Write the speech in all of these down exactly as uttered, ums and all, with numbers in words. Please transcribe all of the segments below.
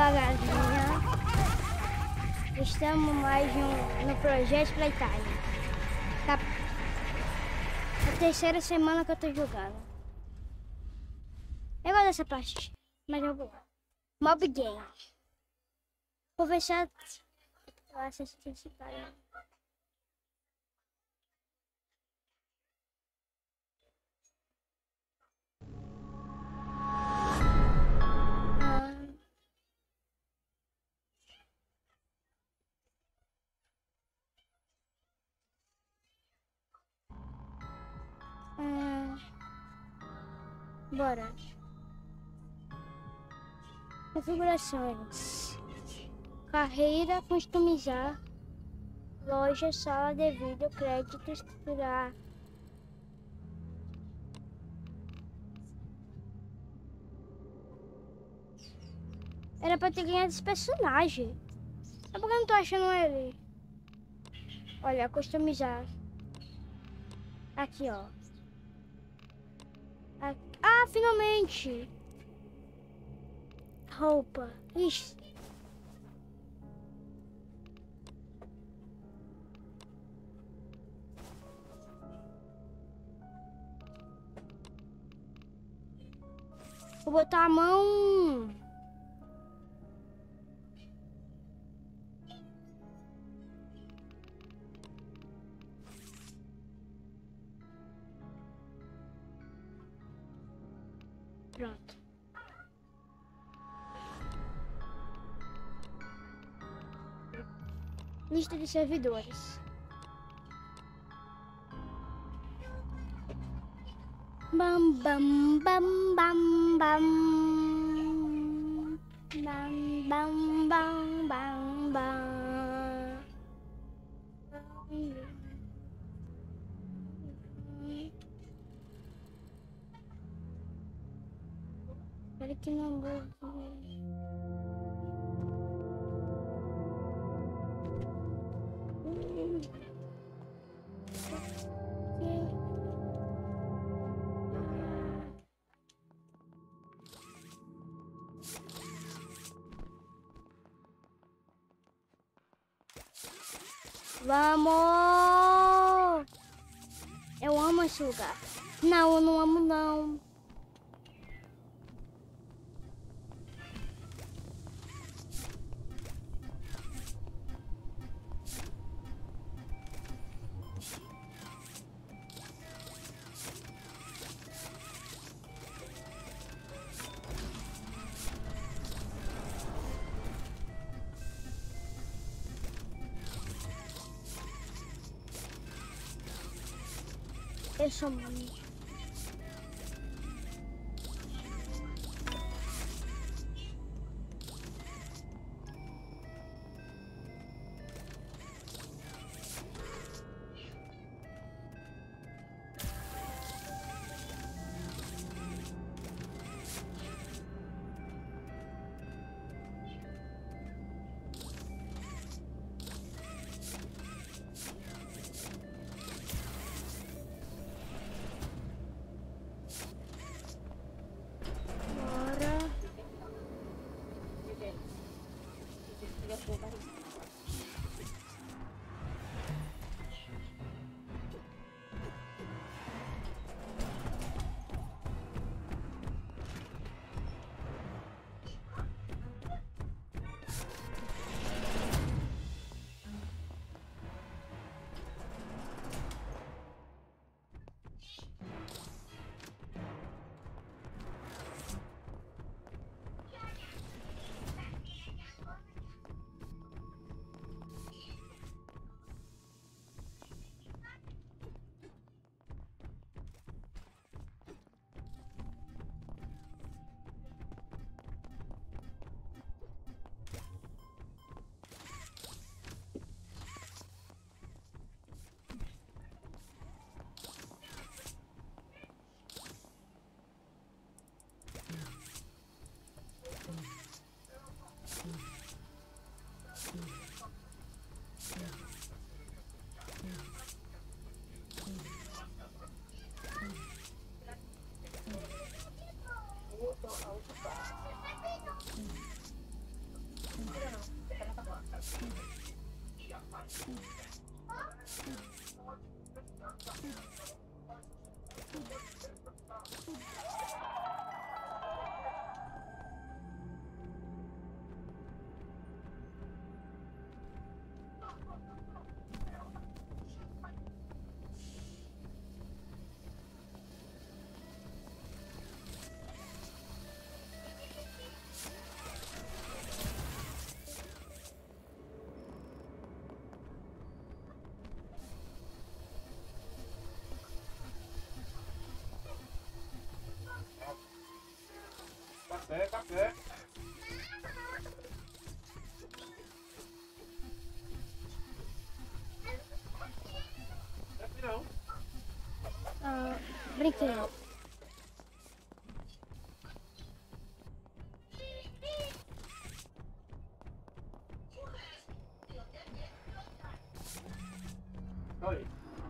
devagarinho. Estamos mais um, no projeto Playtime. Tá a terceira semana que eu tô jogando. Eu gosto dessa parte, mas eu vou. Mob Game. Vou ver se a... eu assisto esse cara. Hum, bora. Configurações. Carreira, customizar. Loja, sala de vídeo, crédito, estruturar. Era pra ter ganhado esse personagem. É porque eu não tô achando ele. Olha, customizar. Aqui, ó. Aqui. Ah, finalmente! Roupa. Ixi. Vou botar a mão. Pronto. Lista de servidores. Bam, bam, bam, bam, bam. Bam, bam, bam, bam, bam. Espera que não vou. Vamos! Eu amo esse lugar. Não, eu não amo não. Eu sou mãe. Café, café. Café não. Ah, brinquedo. Oi.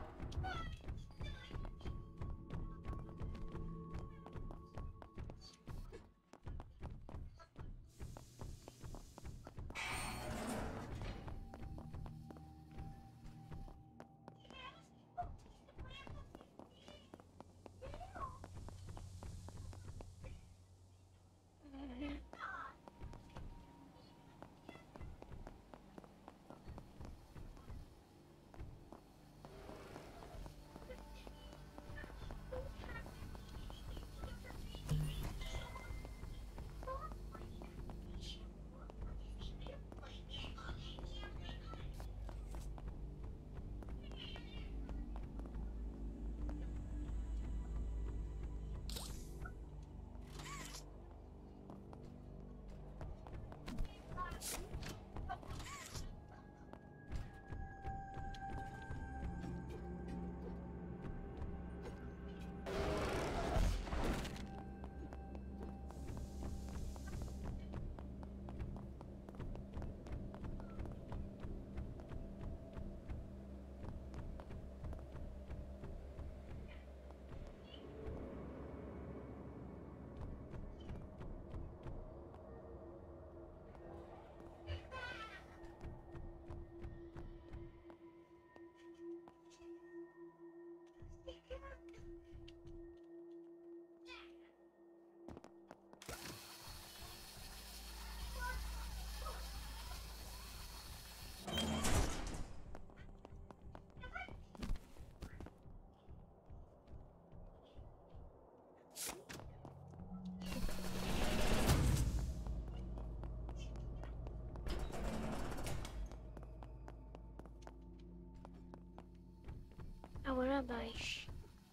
Agora abaixo.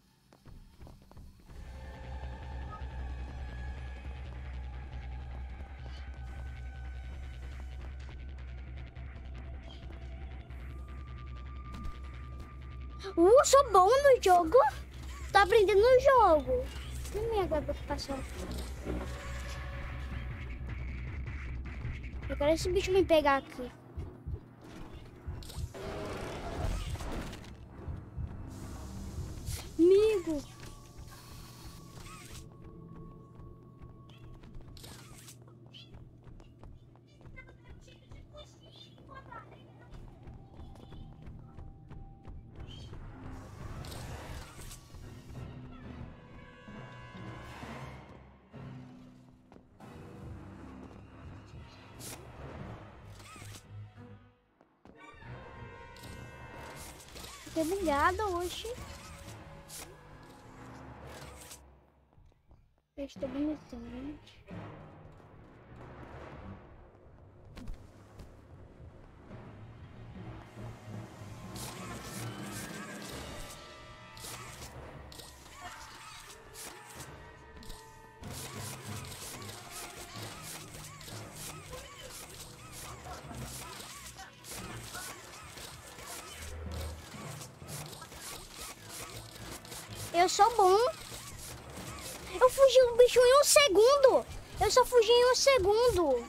Uh, sou bom no jogo. Tô aprendendo no jogo. Não minha preocupação. Eu quero esse bicho me pegar aqui. Amigo. Fiquei bugada hoje. Eu estou bonitando. Eu sou bom. Eu fugi do bicho em um segundo. Eu só fugi em um segundo.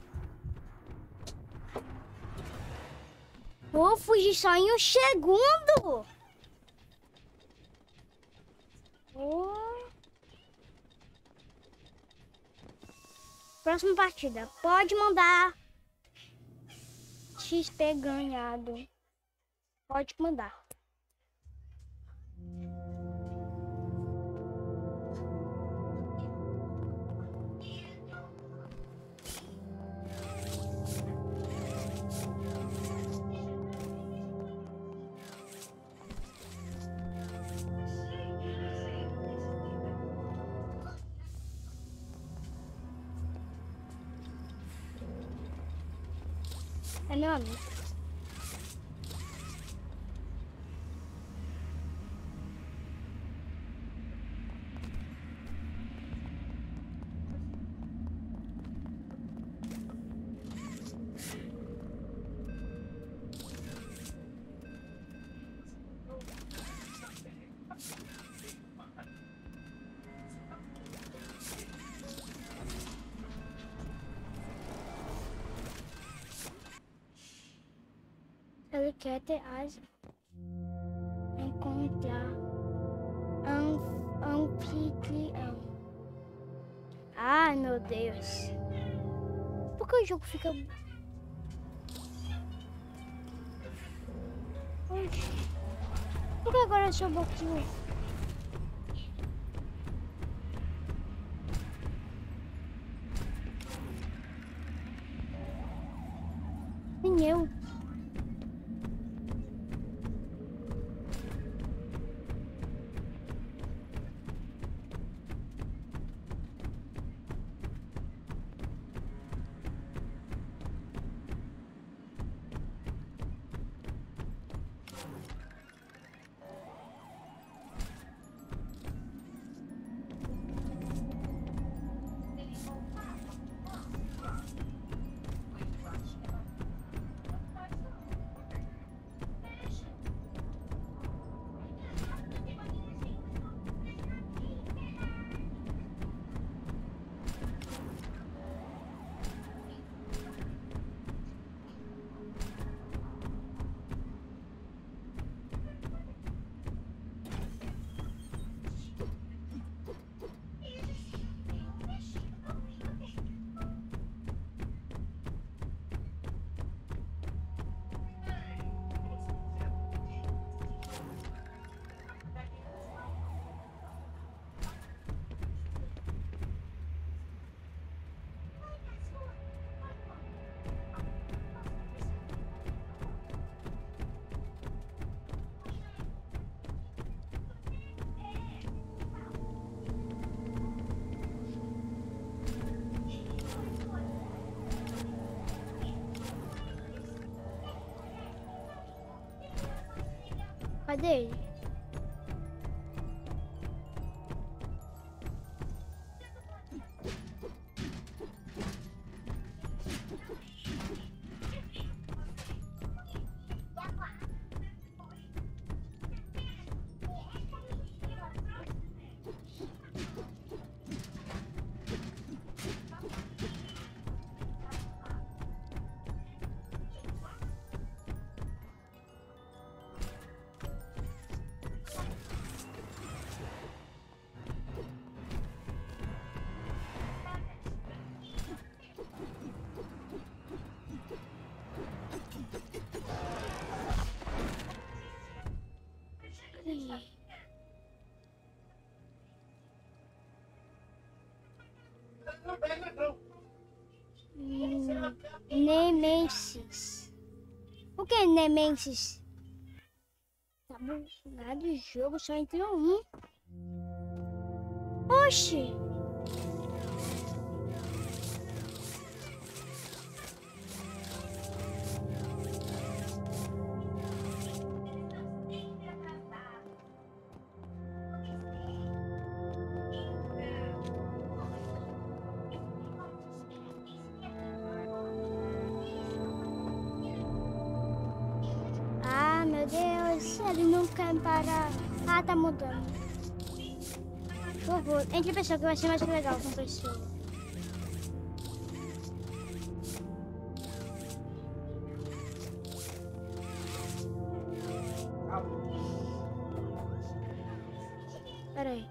Vou fugir só em um segundo. Oh. Próxima partida. Pode mandar. X P ganhado. Pode mandar. É meu amigo. Ele quer ter as encontrar anf anfitrião. Ah, meu Deus. Por que o jogo fica... Oxi. Por que agora eu sou boquinho? Pneu. Cadê ele? Hum, Nemesis. O que é Nemesis? Tá bugado o jogo, só entrou um. Oxi! Meu Deus, ele não quer parar. Ah, tá mudando. Por favor, entre pessoa que vai ser mais legal com pessoa. Pera aí.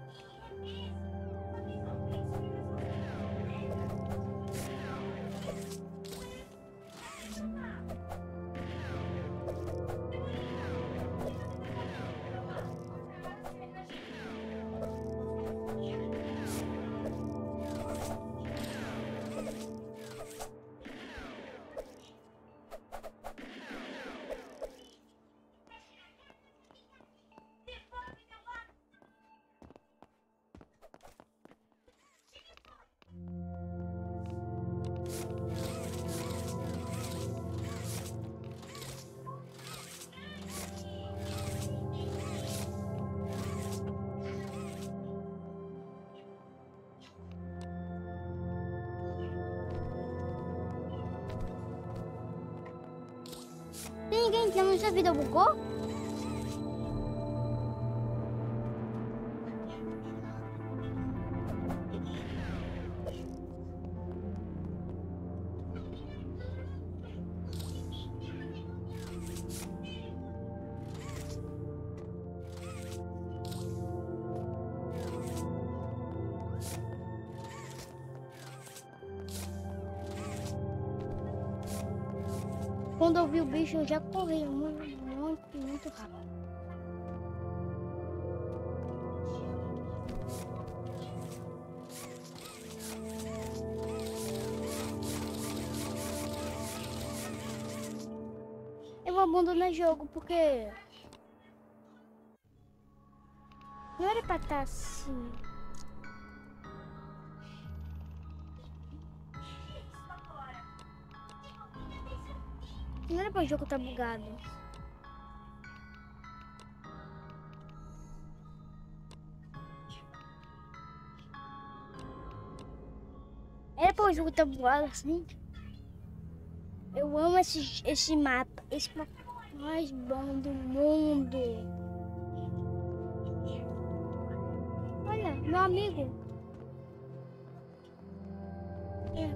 Tem ninguém entrando na sua vida, bugou? Quando eu vi o bicho, eu já corri muito, muito, muito rápido. Eu vou abandonar o jogo porque não era pra estar assim. Não era pra o jogo estar bugado. Era pra o jogo estar bugado assim. Eu amo esse, esse mapa. Esse mapa mais bom do mundo. Olha, meu amigo. É,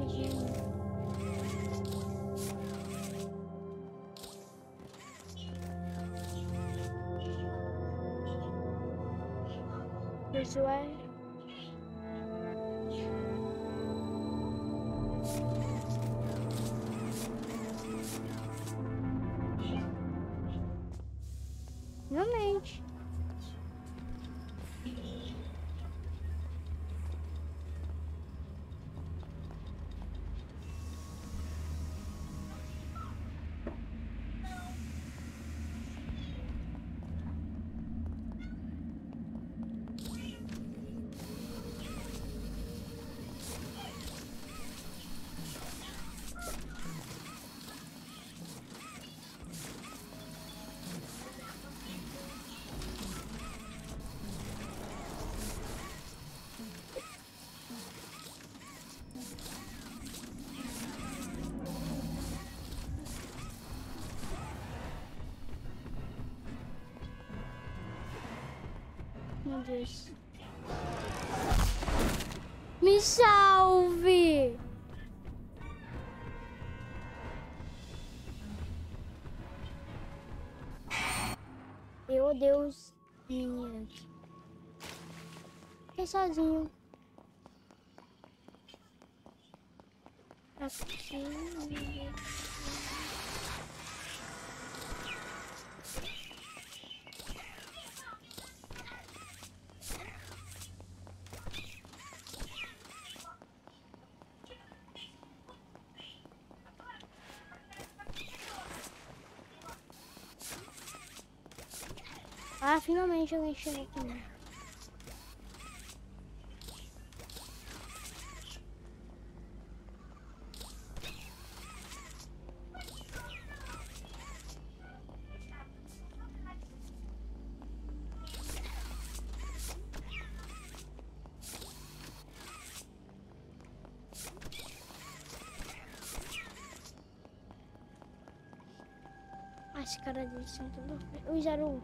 pessoal. Realmente. Meu Deus. Me salve! Eu odeio os meninos. Fiquei sozinho. Aqui. Ah, finalmente alguém chegou aqui. As caras deles são tudo... Eu zero.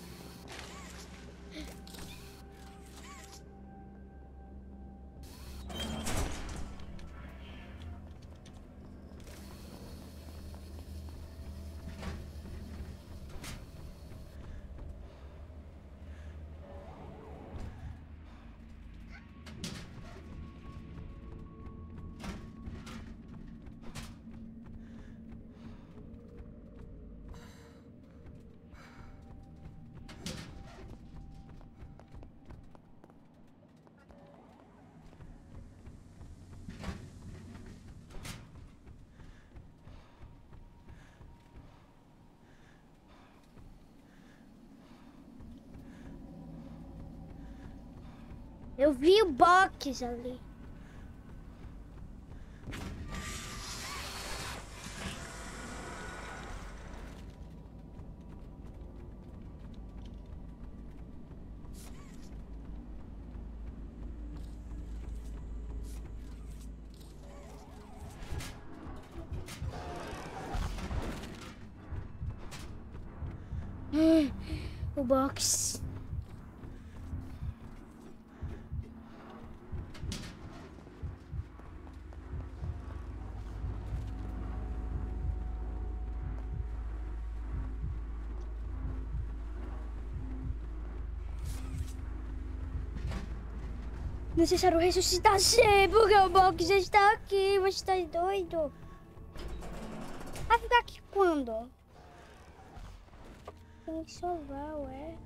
Eu vi o box ali. Hum, o box. Necessário ressuscitar sempre, porque o box já está aqui. Você está doido? Vai ficar aqui quando? Tem que salvar, ué.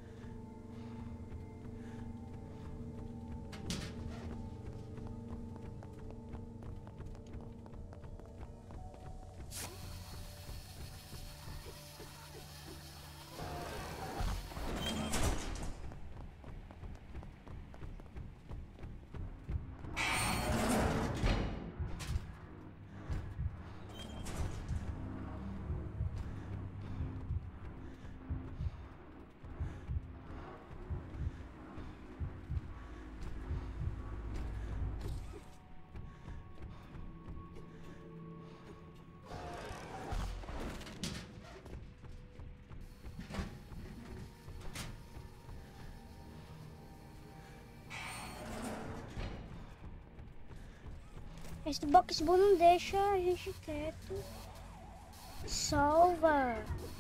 Esse box bom não deixa a gente quieto. Salva.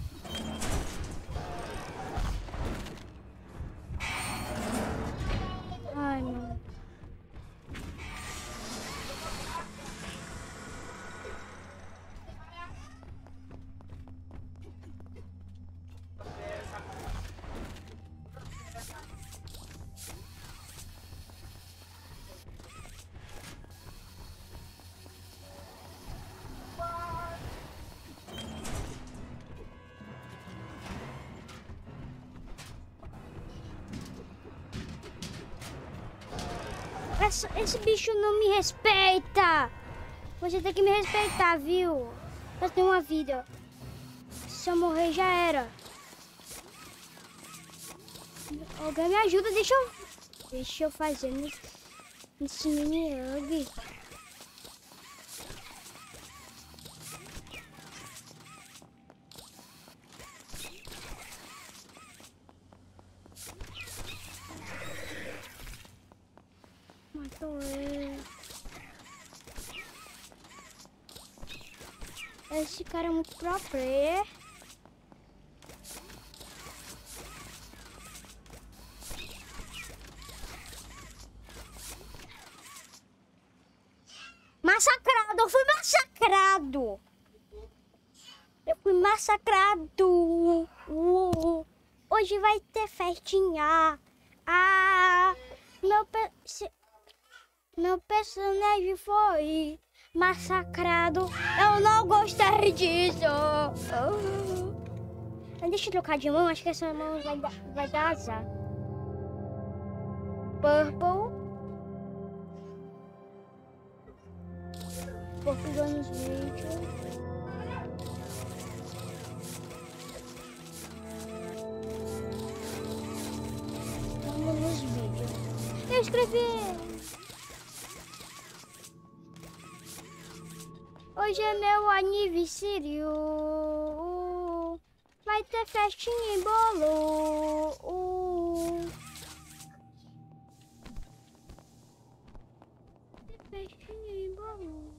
Ai, não. Esse, esse bicho não me respeita. Você tem que me respeitar, viu? Eu tenho uma vida. Se eu morrer, já era. Alguém me ajuda, deixa eu... Deixa eu fazer nesse mini-hug. Matou ele. Esse cara é muito pro player. Massacrado, eu fui massacrado. Eu fui massacrado. Uh, hoje vai ter festinha. Ah, meu, pe meu personagem foi massacrado. Eu não gostei disso. Uh. Deixa eu trocar de mão, acho que essa mão vai, vai dar azar. Purple. Vou pegar nos vídeos. Vamos nos vídeos. Eu escrevi. Hoje é meu aniversário. Vai ter festinha e bolo. Vai ter festinha e bolo.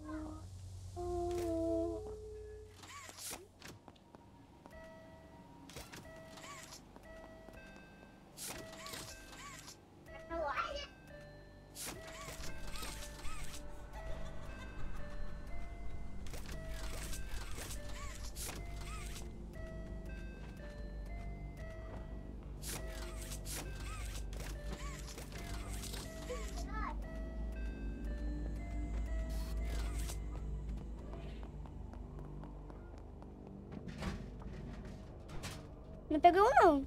Não pegou um, não.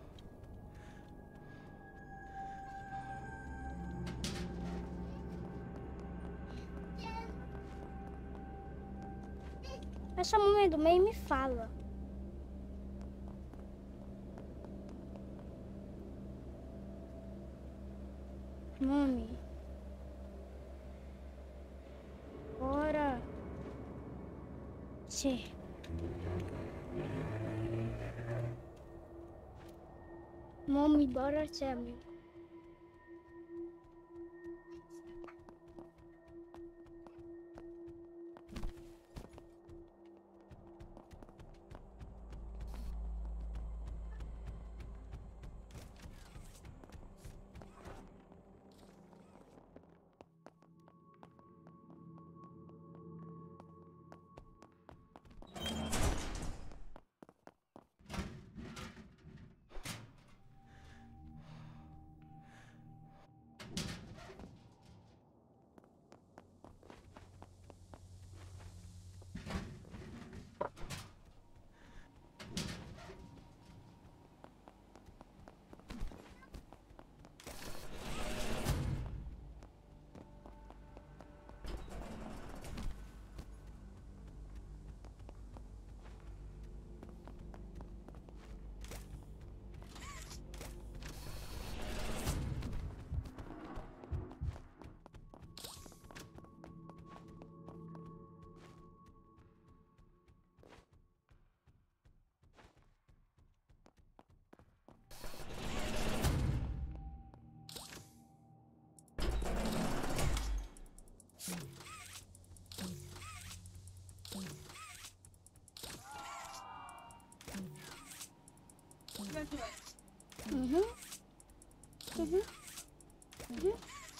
Essa mamãe do meio me fala. Mami. Bora. Sim. Mami, bora ser amigo. Uhum. Uhum. Uhum.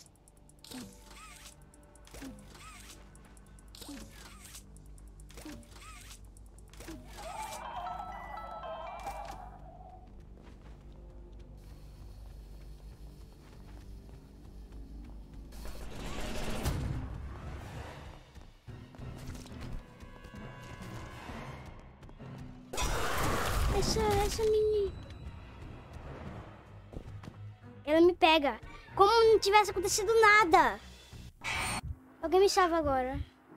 Essa, essa menina. Ela me pega. Como não tivesse acontecido nada. Alguém me salva agora.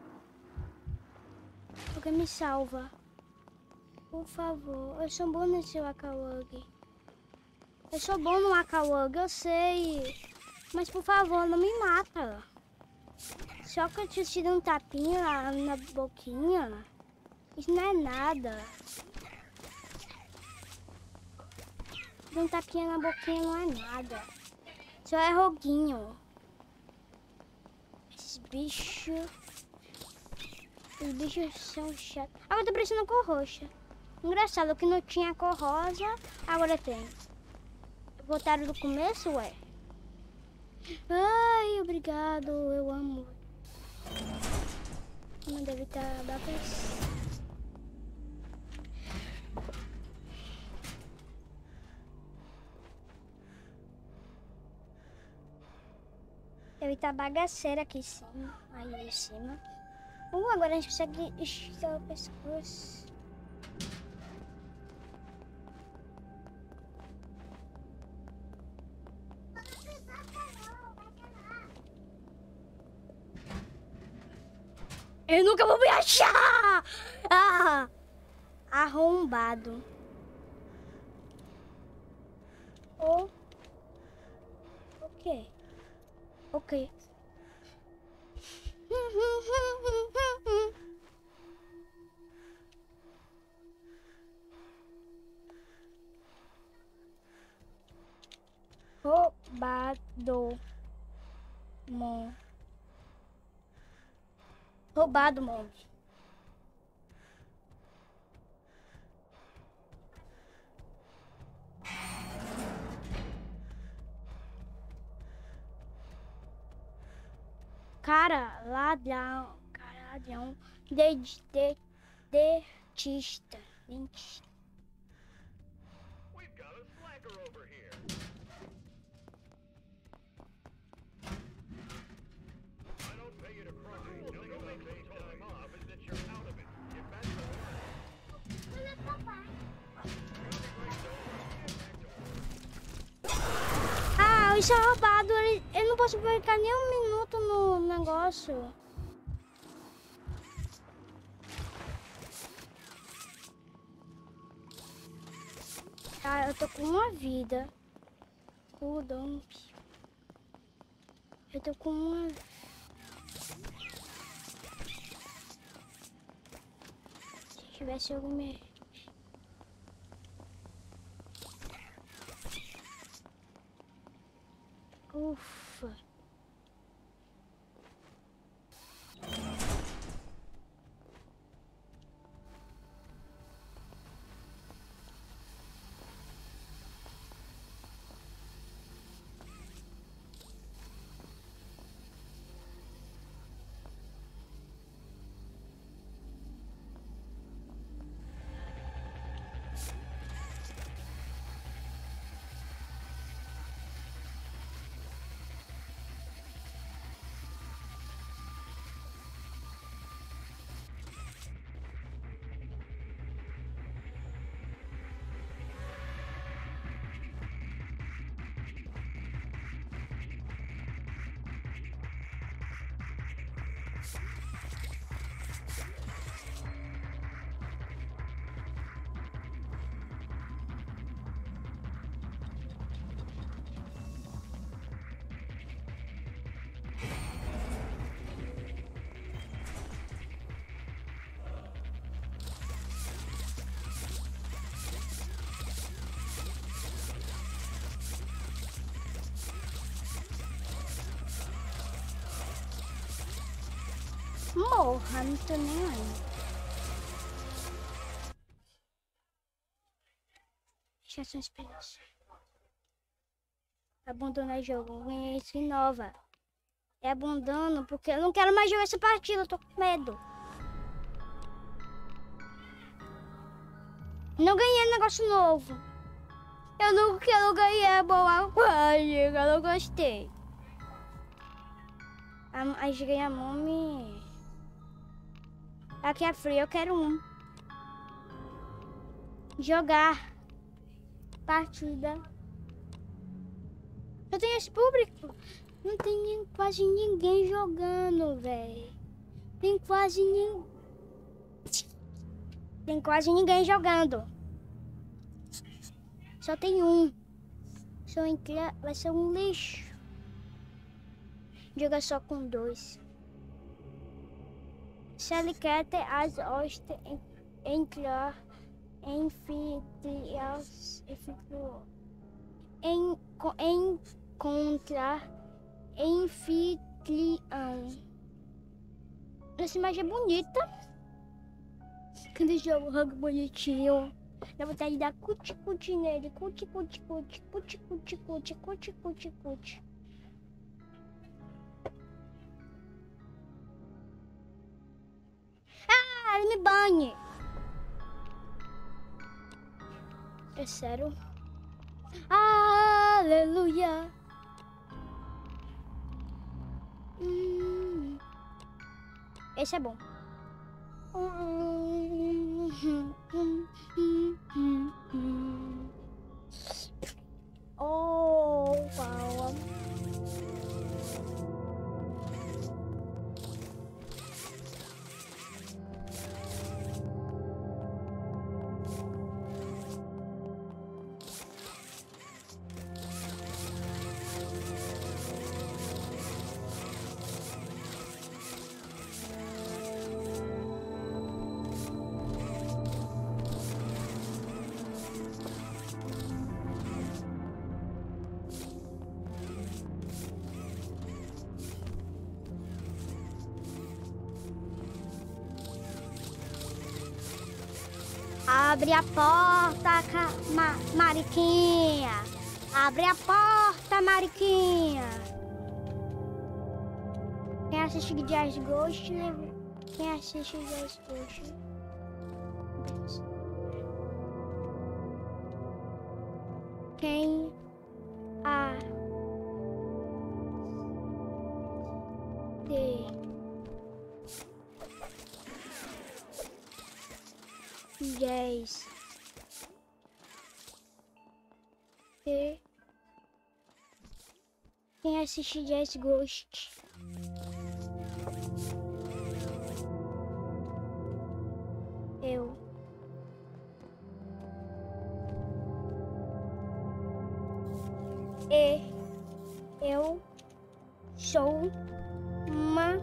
Alguém me salva. Por favor. Eu sou bom nesse Wakawag. Eu sou bom no Wakawag, eu sei. Mas por favor, não me mata. Só que eu te tiro um tapinha lá na boquinha. Isso não é nada. Um tapinha na boquinha não é nada. Só é roguinho. Esses bichos... Os bichos são chatos. Agora eu tô parecendo cor roxa. Engraçado, que não tinha cor rosa, agora tem. Botaram do começo, ué? Ai, obrigado. Eu amo. Não deve estar bagunçado. Deve estar bagaceira aqui em cima. Aí em cima. Uh, agora a gente consegue esticar o pescoço. Eu nunca vou me achar! Ah! Arrombado. Oh. O quê? Ok. Roubado. Mon. Roubado, monge. Cara, ladrão. Cara, ladrão. De, de, dentista. Dentista. Ah, isso é roubado. Eu não posso ficar nem um minuto no negócio. Ah, eu tô com uma vida. O dump. Eu tô com uma... Se tivesse alguma... Ufa. Morra, não tô nem aí. Deixa eu experiência. Abandonar o jogo, ganhei skin nova. É abandono porque eu não quero mais jogar essa partida, eu tô com medo. Não ganhei negócio novo. Eu não quero ganhar boa coisa, eu não gostei. A, a ganhar mome. Aqui é frio, eu quero um. Jogar. Partida. Eu tenho esse público. Não tem quase ninguém jogando, velho. Tem quase ninguém. Tem quase ninguém jogando. Só tem um. Se eu entrar, vai ser um lixo. Joga só com dois. Se ele quer ter as hostes entrar em anfitriões em encontrar anfitrião. Essa imagem é bonita. Quando jogo bonitinho. Dá vontade de dar cuti-cuti nele. Cuti-cuti-cuti. Cuti-cuti-cuti. Cuti-cuti-cuti. Ah, ele me banhe. É sério? Aleluia. Hum. Esse é bom. Oh, wow. Abre a porta, ma Mariquinha. Abre a porta, Mariquinha. Quem assiste Jazz Ghost, né? Quem assiste Jazz Ghost? Quem a de Jazz e quem assiste Jazz Ghost? Eu. E eu sou uma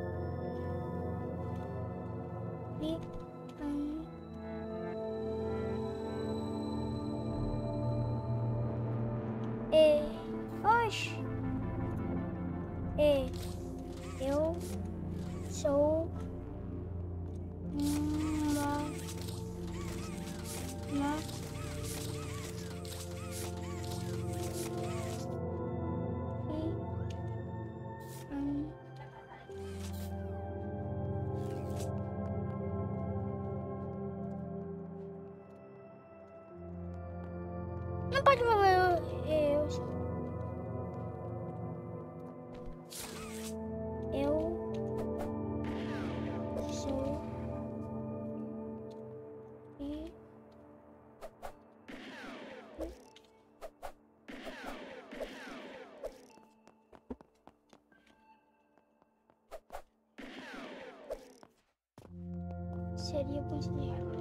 e E, oxe, e eu sou uma, uma e, um, não pode falar eu, eu Eu sou e seria considerado.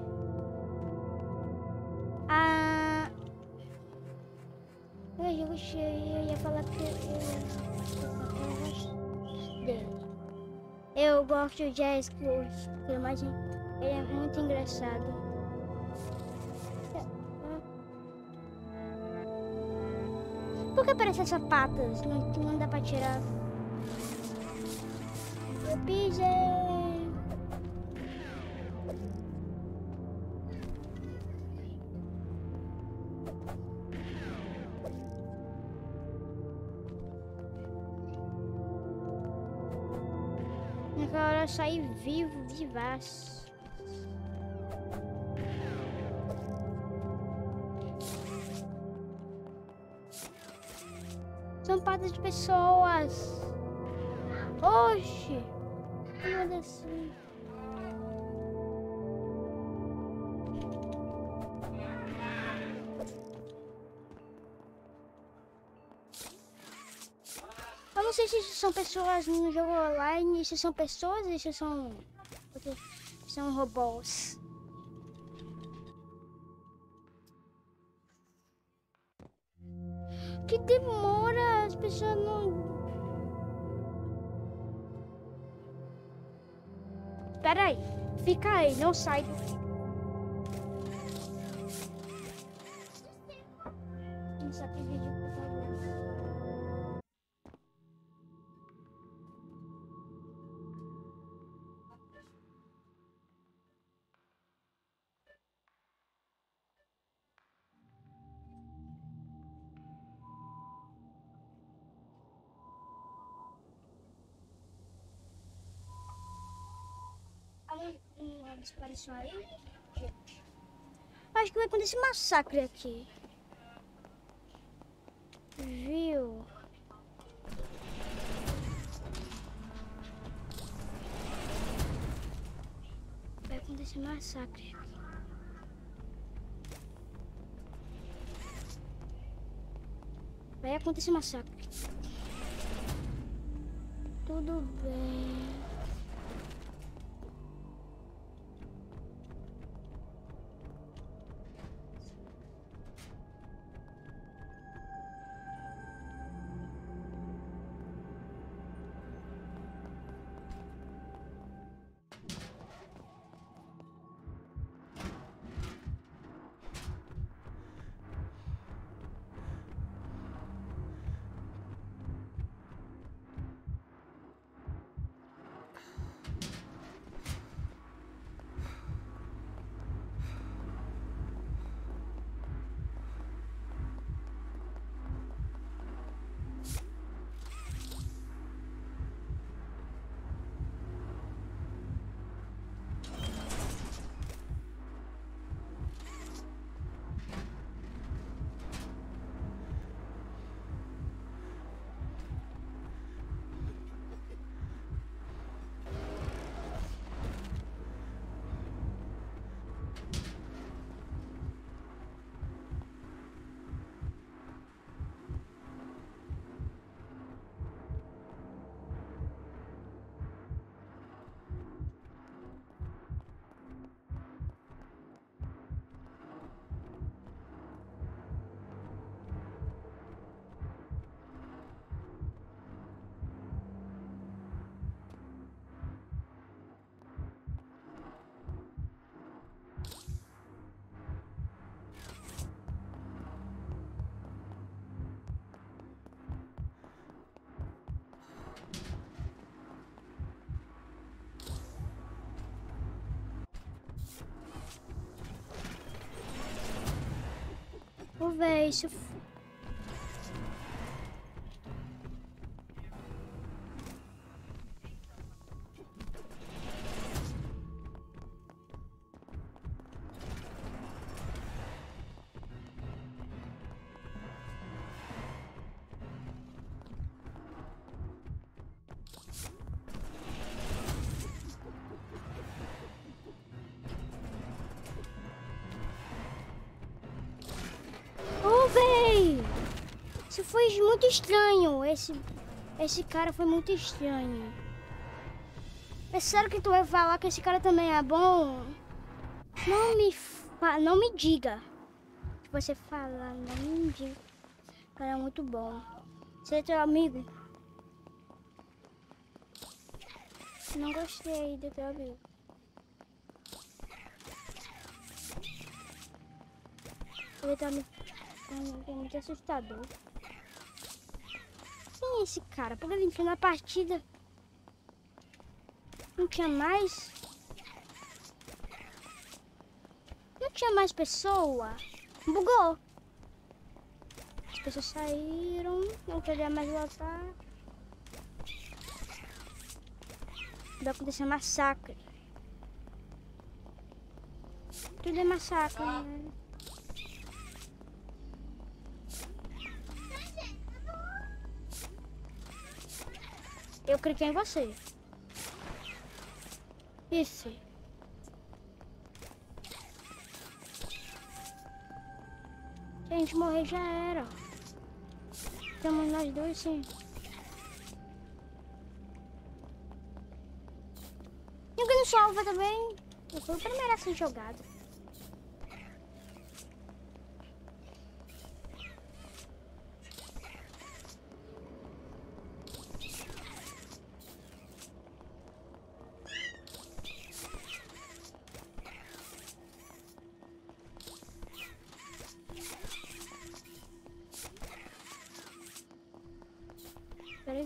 Ah, eu gostei, eu ia falar que eu, eu gosto dele. Eu gosto de Jazz Ghost, porque imagem, ele é muito engraçado. Por que aparece essas patas? Não, não dá pra tirar. Eu pisei. naquela hora eu saí vivo, vivaço. São patas de pessoas. Oxi. Meu Deus. Eu não sei se isso são pessoas no jogo online, se são pessoas ou se são, são robôs. Que demora, as pessoas não... Espera aí, fica aí, não sai do... Isso aqui vídeo, por favor. Uma disparição aí. Acho que vai acontecer massacre aqui. Viu? Vai acontecer massacre. Vai acontecer massacre. Tudo bem. Ô, véi, isso... Isso foi muito estranho. Esse, esse cara foi muito estranho. É sério que tu vai falar que esse cara também é bom? Não me, fa não me diga. Se você falar, não me diga. O cara é muito bom. Você é teu amigo? Não gostei do teu amigo. Ele tá me... É muito assustador. Quem é esse cara? Por que ele entrou na partida? Não tinha mais? Não tinha mais pessoa? Bugou. As pessoas saíram. Não queria mais voltar. Vai acontecer massacre. Tudo é massacre, né? Eu cliquei em você. Isso. Se a gente morrer já era. Estamos nós dois, sim. Ninguém não salva também. Eu fui o primeiro a ser jogado. Peraí.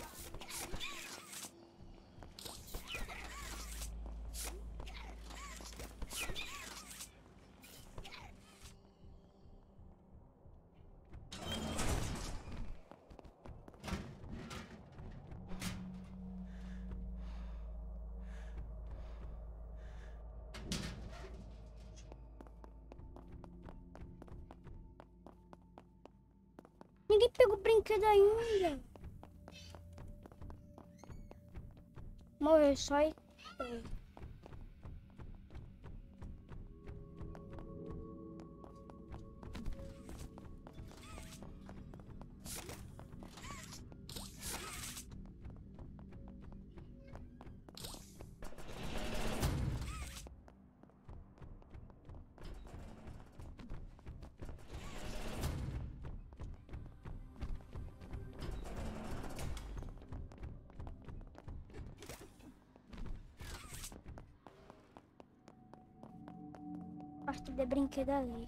Ninguém pegou o brinquedo ainda. Morreu só e foi. Acho que tem brinquedo ali.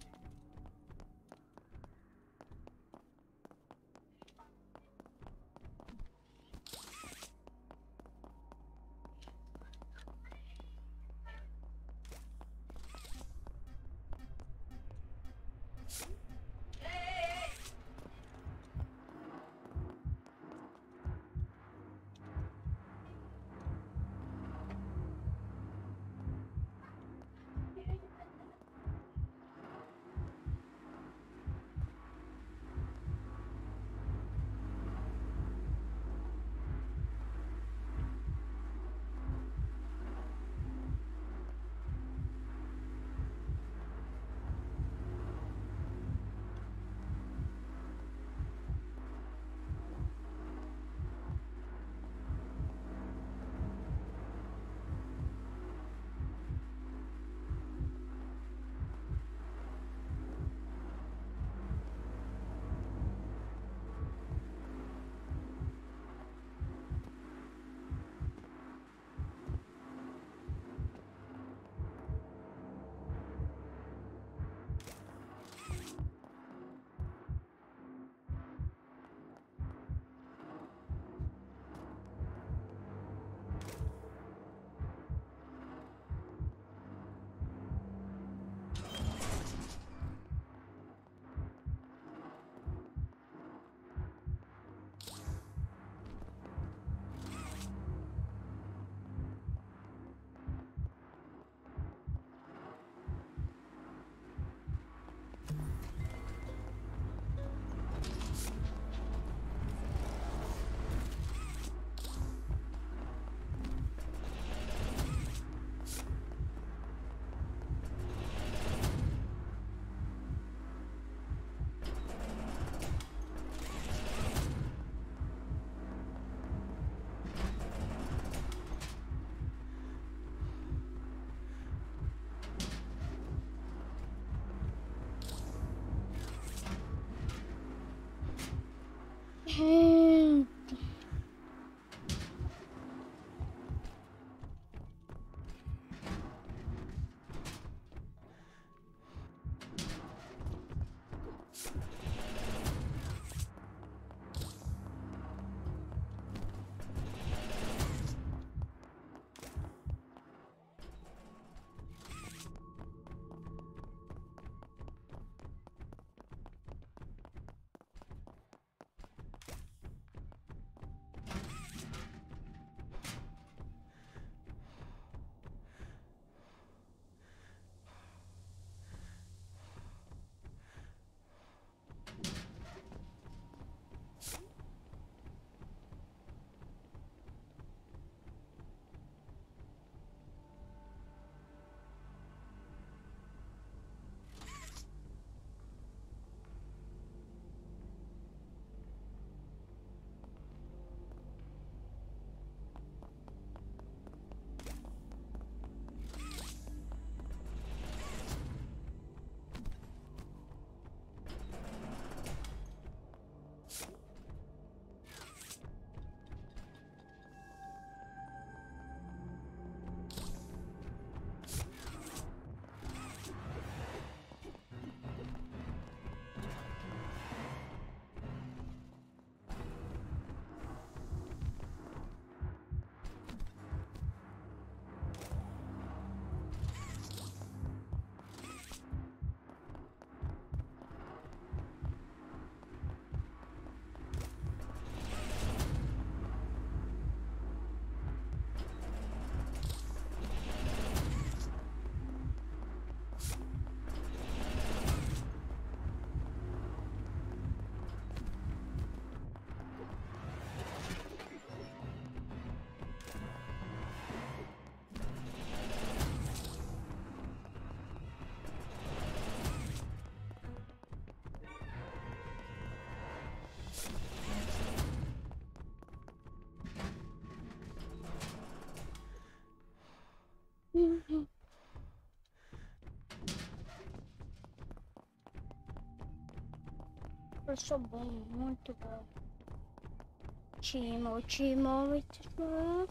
Eu sou bom, muito bom. Timo, Timo, Timo.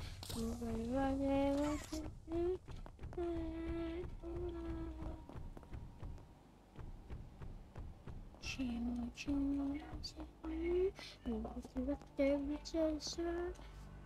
Timo, Timo, Timo.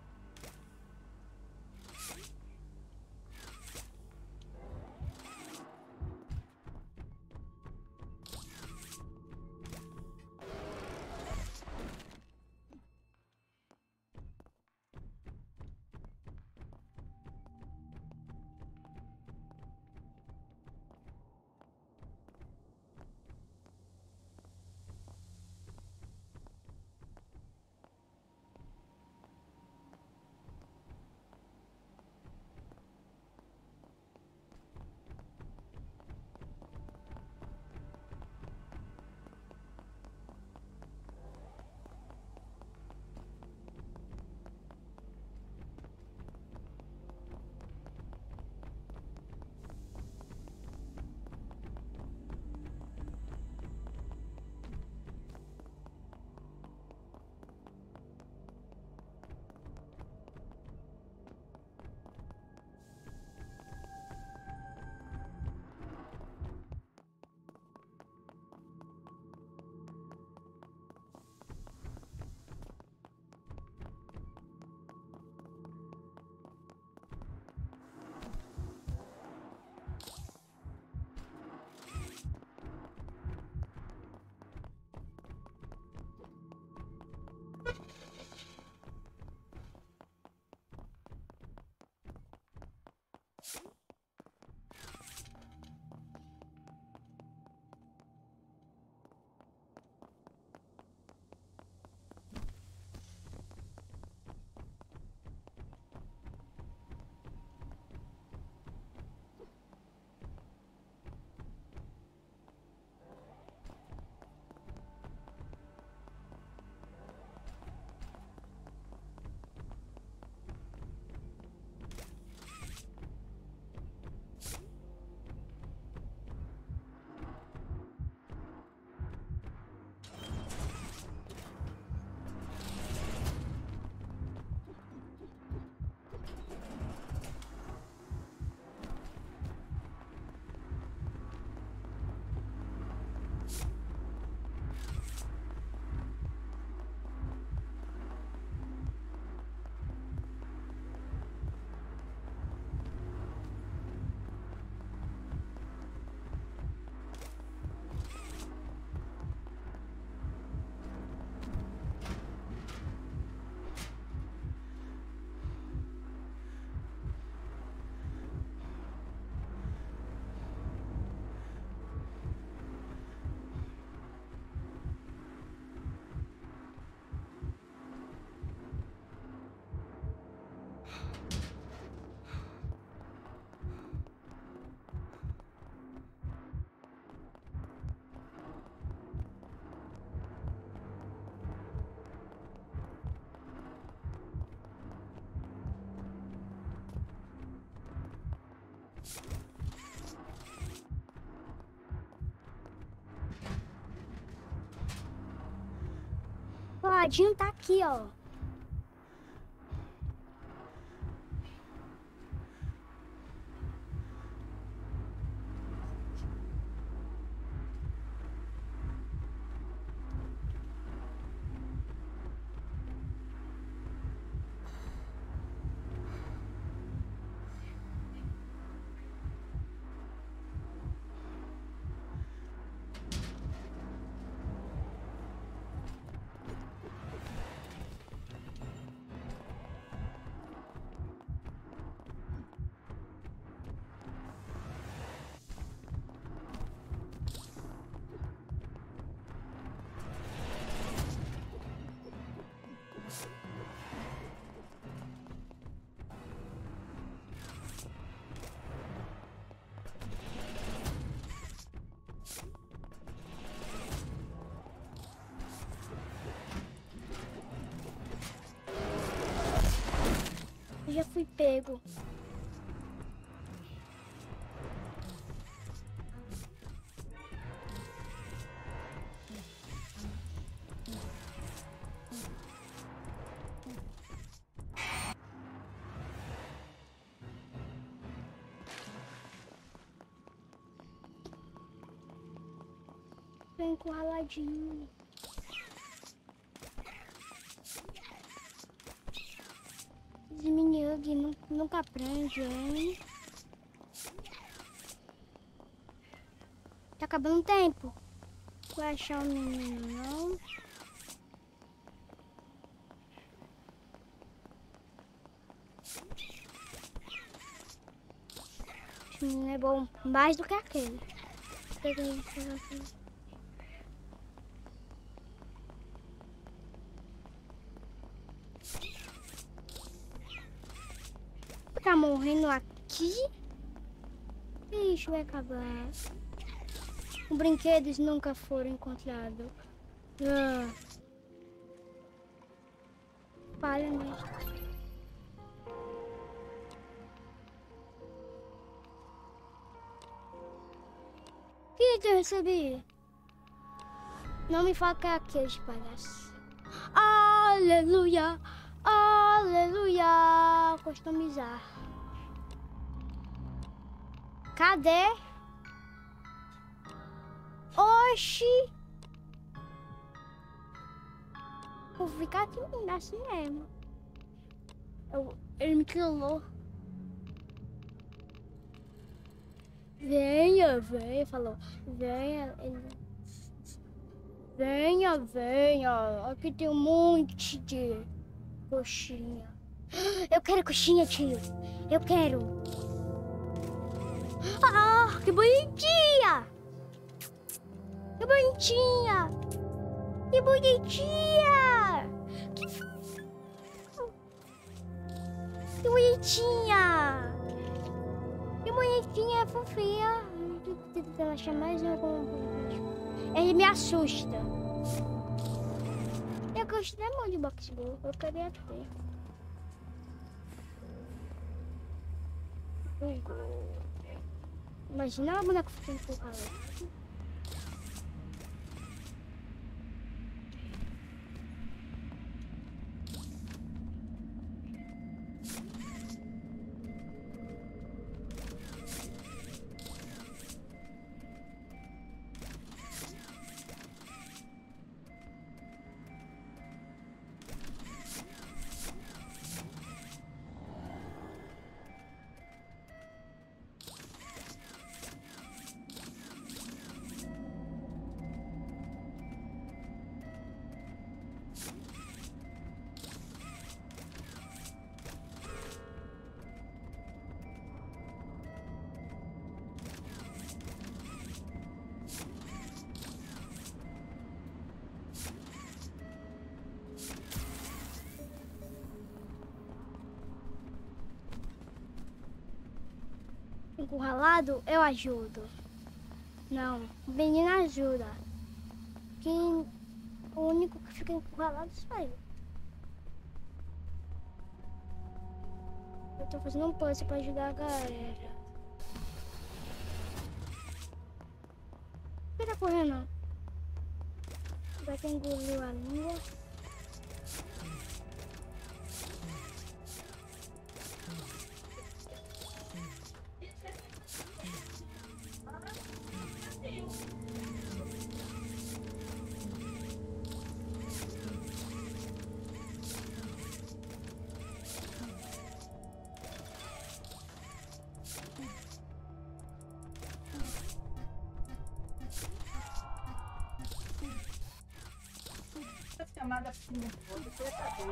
O ladinho tá aqui, ó. Eu já fui pego. encurraladinho. Esse mini-ug nunca aprende, hein? Tá acabando o tempo. Vai achar o menino, não? Esse menino é bom mais do que aquele. Tá morrendo aqui? Ixi, vai acabar. Os brinquedos nunca foram encontrados. Ah. Falha mesmo. O que eu recebi? Não me fala que é aquele de palhaço. Aleluia! Aleluia! Customizar. Cadê? Oxi! Vou ficar aqui assim mesmo. Eu, ele me quilou. Venha, venha, falou. Venha, ele... Venha, venha. Aqui tem um monte de coxinha. Eu quero coxinha, tio. Eu quero. Ah, que bonitinha! Que bonitinha! Que bonitinha! Que fofo! Que bonitinha! Que bonitinha, fofinha. Ela chama mais um. Ele me assusta. Eu gostei muito de boxe ball. Eu queria ter. Imagina a boneca ficando com o calor. Encurralado, eu ajudo. Não, o menino ajuda. Quem, o único que fica encurralado sou eu. Eu tô fazendo um puzzle pra ajudar a galera. Por que tá correndo? Vai que engoliu a língua. Chamada piscina de fogo, você tá doido.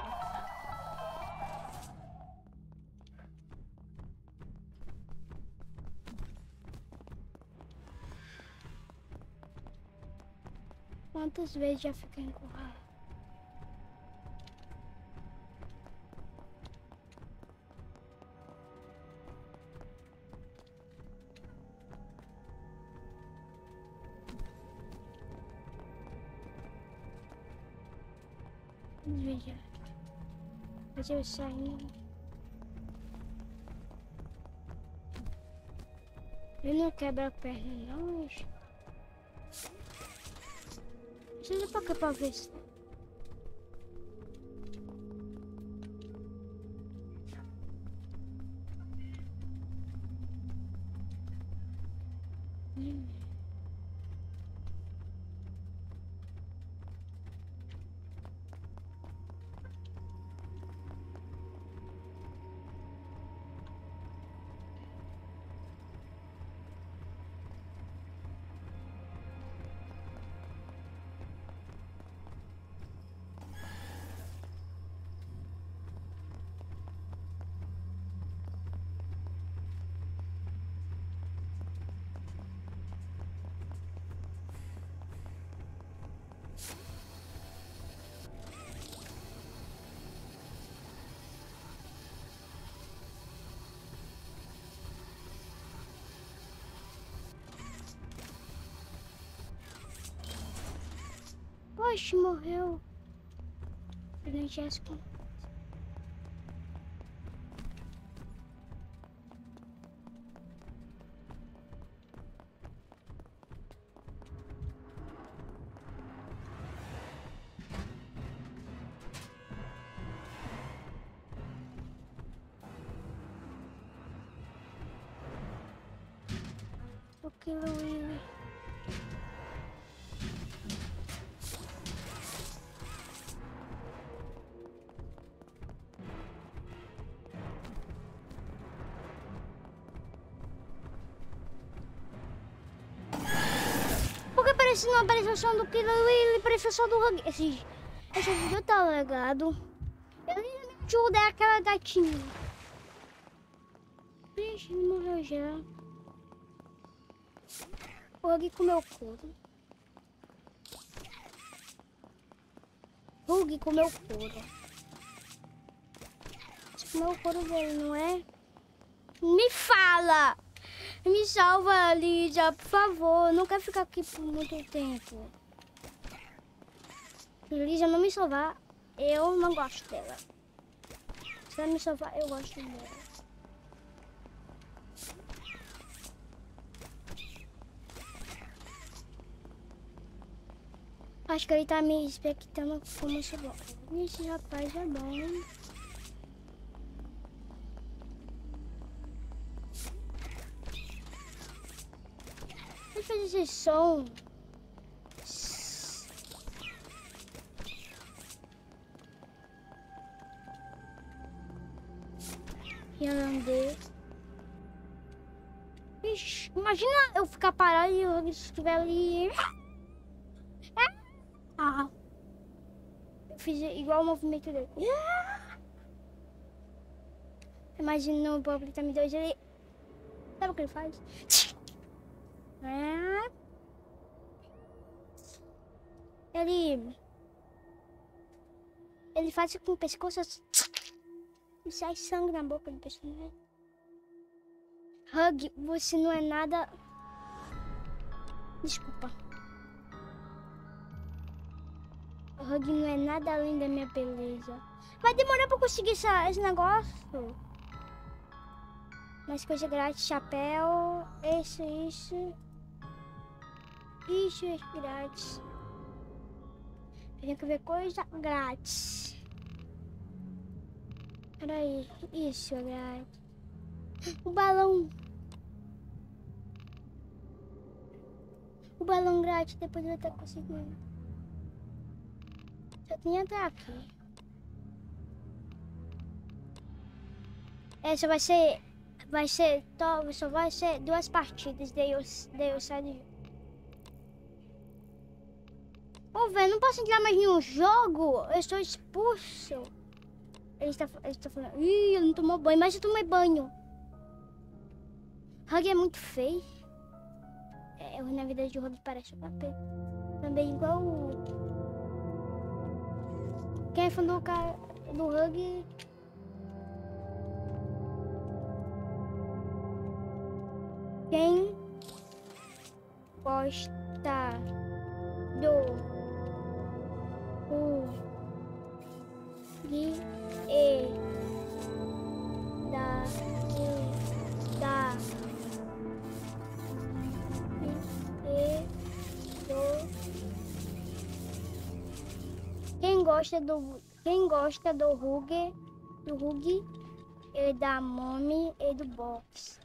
Quantas vezes já fiquei encurralado? Veja, mas eu saindo. Ele não quebra a perna, não, bicho. Precisa pra cá pra ver se. Hum. Oxe, morreu. Ele Jéssica. O Killer Willy. Por que parece não apareceu o som do Killer Willy? Apareceu só do Hug. Esse, esse vídeo tá legado. Ele me ajuda, é aquela gatinha. Vixe, ele morreu já. O Hug comeu couro. Hug comeu couro. Você comeu o couro dele, não é? Me fala! Me salva, Lídia, por favor. Eu não quero ficar aqui por muito tempo. Se Lídia não me salvar, eu não gosto dela. Se ela me salvar, eu gosto dela. Acho que ele tá me expectando como se bom. Esse rapaz é bom. Ele fez esse som. Irlandês. Ixi, imagina eu ficar parado e o Hug estiver ali. Ah, eu fiz igual o movimento dele. Imagina o Bob tá me dando ele. Sabe o que ele faz? Ele. Ele faz com o pescoço e sai sangue na boca do pescoço. Hug, você não é nada. Desculpa. O Hug não é nada além da minha beleza. Vai demorar pra conseguir essa, esse negócio. Mais coisa grátis, chapéu. Esse, isso. Isso é grátis. Tem que ver coisa grátis. Peraí, isso é grátis. O balão. O balão grátis, depois eu até conseguir. Só tinha até aqui. Essa vai ser. Vai ser. Só vai ser duas partidas. Daí eu, daí eu saio de. Ô, velho, não posso entrar mais em um jogo. Eu estou expulso. Ele está, ele está falando. Ih, eu não tomou banho, mas eu tomei banho. Hug é muito feio. É, na verdade, o Hug parece o capeta. Também igual o. Quem é fã do cara do Hug? Quem gosta do Hug e da e da e do Quem gosta do quem gosta do Hug, do Hug e da Mommy e do Box.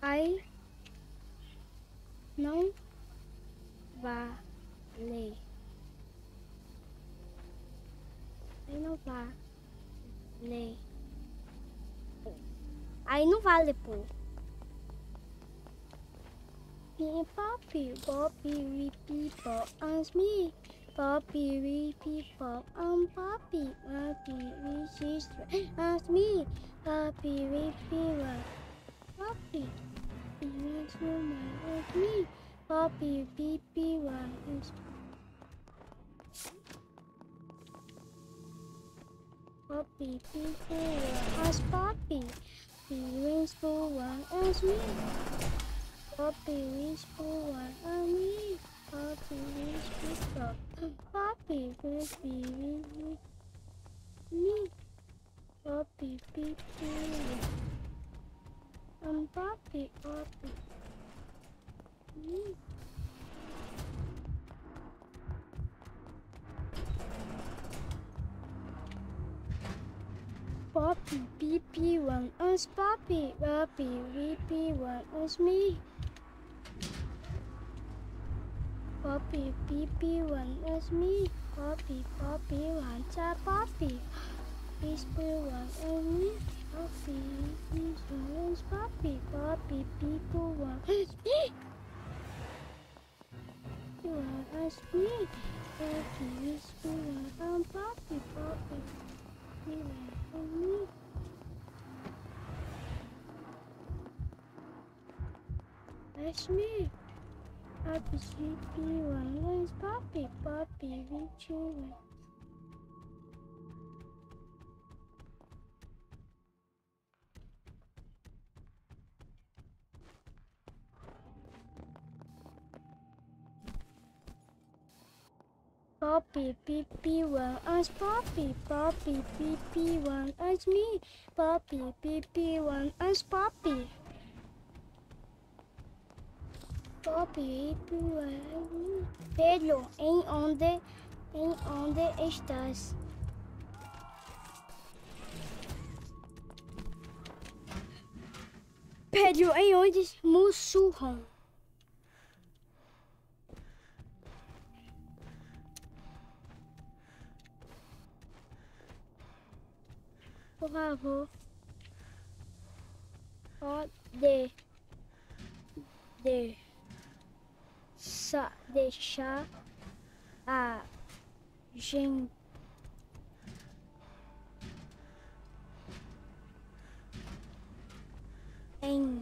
Aí não vale. Aí não vale. Aí não vale, pô. Poppy, Poppy, we people, and me. Poppy, we people, and Poppy, Poppy, we sister, and me. Poppy, we people, Poppy, we woman, and me. Poppy, P P one, and Poppy, people, as Poppy, we one, and me. Poppy, wish for one and me. Poppy, wish for Poppy, wish for me. Poppy, people. And Poppy, Poppy, me. Poppy, P P one as Poppy. Poppy, V P one as me. Poppy, P P one as me. Poppy, Poppy, one to Poppy. Whisper one as me. Poppy, whisper one as Poppy. Poppy, people one as me. One as me. Poppy, whisper one and Poppy. Poppy, one as me. That's me. Poppy, C P one is Poppy, Poppy, reach you. Poppy, P P one as Poppy, Poppy, P P one as me. Poppy, P P one as Poppy. Poppy, P P one as me. Pedro, em onde, em onde estás? Pedro, em onde sussurram? Por favor, pode de, sa, deixar a gente em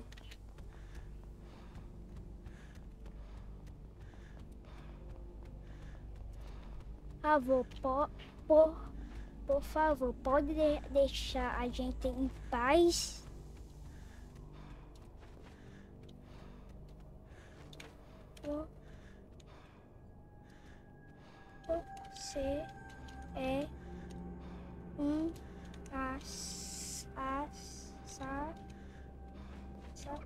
favor, por, por, por favor, pode de, deixar a gente em paz? Você é um as, as, sa, sa,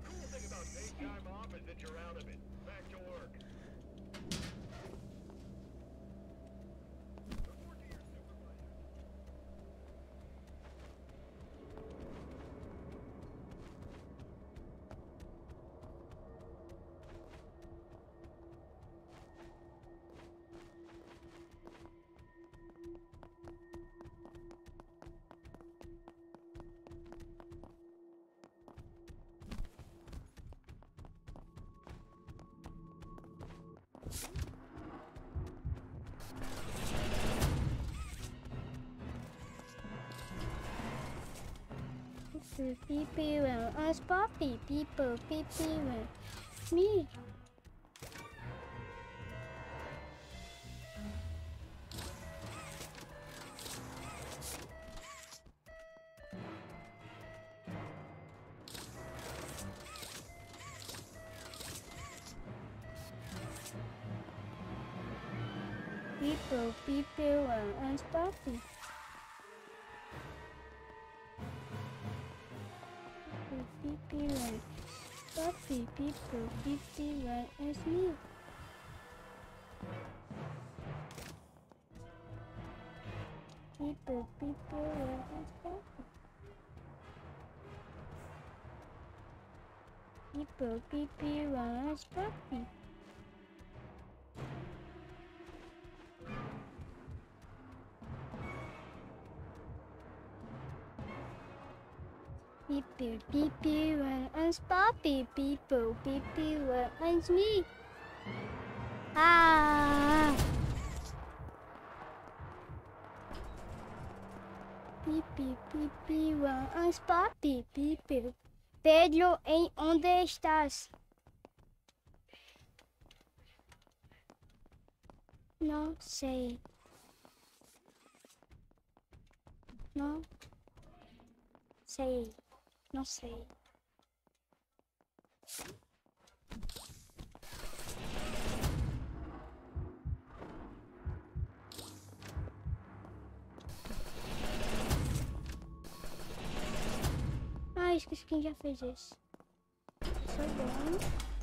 people, as Poppy, people, people, me. People, people, as Poppy. People, Poppy, people, people, as me. People, people, as Poppy. People, people, runs puppy. People, people, runs puppy. People, people, runs me. Ah! Pipi, pipi, runs puppy. People. Pedro, em onde estás? Não sei. Não sei. Não sei. Ah, esqueci quem já fez isso. Foi bom.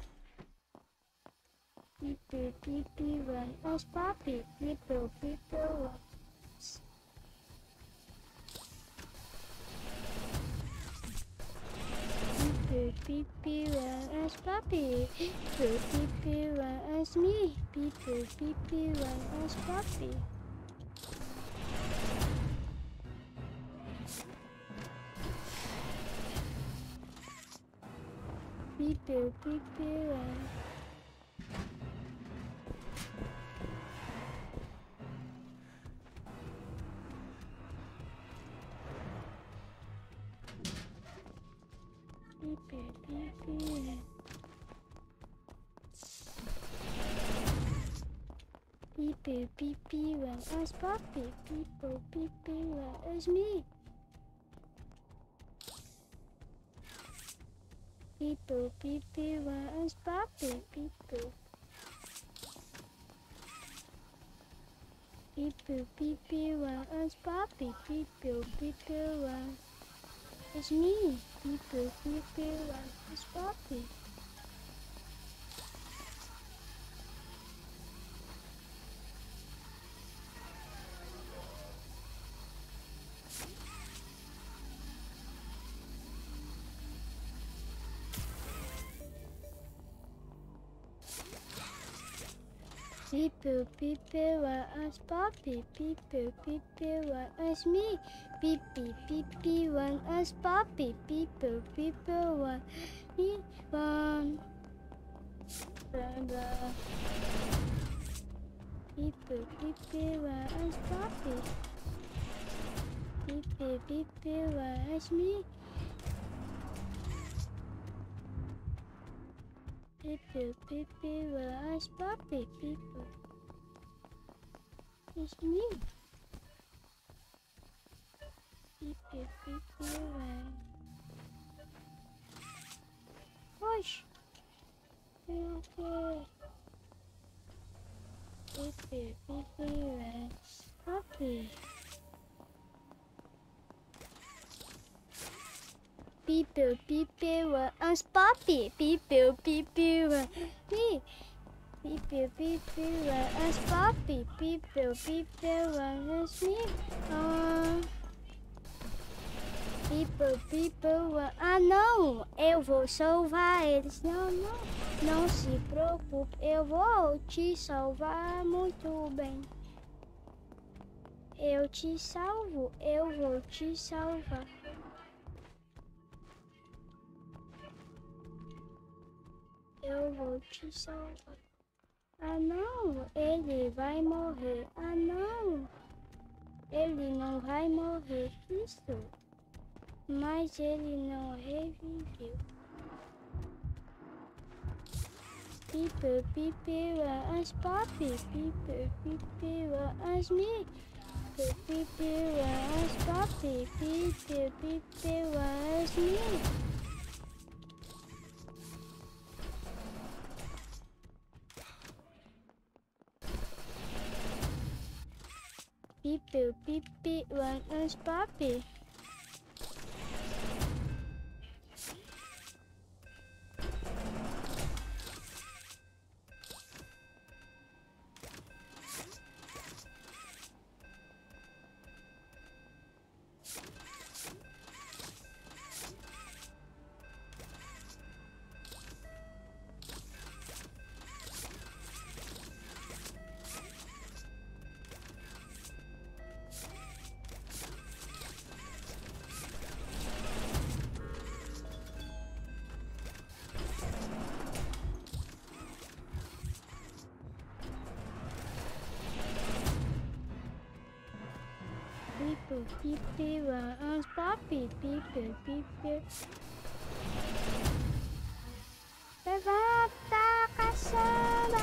Pipi, pipi, run. Os papi. Pipi, pipi, run. Pipi, pipi, run. Os papi. Pipi, pipi, run. Os me. Pipi, pipi, run. Os papi. Pipi, pipi, run. Pipi, pipi. Pipi, pipi, run. Os papi. Pipi, pipi, run. Os me. People, people, runs puppy, people. People, people, runs puppy, people, people, run. It's me. People, people, runs puppy. People, people, runs puppy, people, people, runs me. Pipi, pipi, runs puppy, people, people, run me, run. People, people, runs puppy. People, people, runs me. People, people, runs puppy, people. It's me. People, people, run. Push. Okay. People, people, runs puppy. People, people, runs puppy. People, people, run me. People, people, runs puppy. People, people, runs me. Ah, people, people, run. Ah, não! Eu vou salvar eles. Não, não. Não se preocupe. Eu vou te salvar muito bem. Eu te salvo. Eu vou te salvar. Eu vou te salvar. Ah, não, ele vai morrer. Ah, não, ele não vai morrer. Isso, mas ele não reviveu. People, people, runs puppy. People, people, runs me. People, people, runs puppy. People, people, runs me. People, people, runs puppy. Pipo, pipi, vamos papi, pipi, pipi. Levanta, caçamba.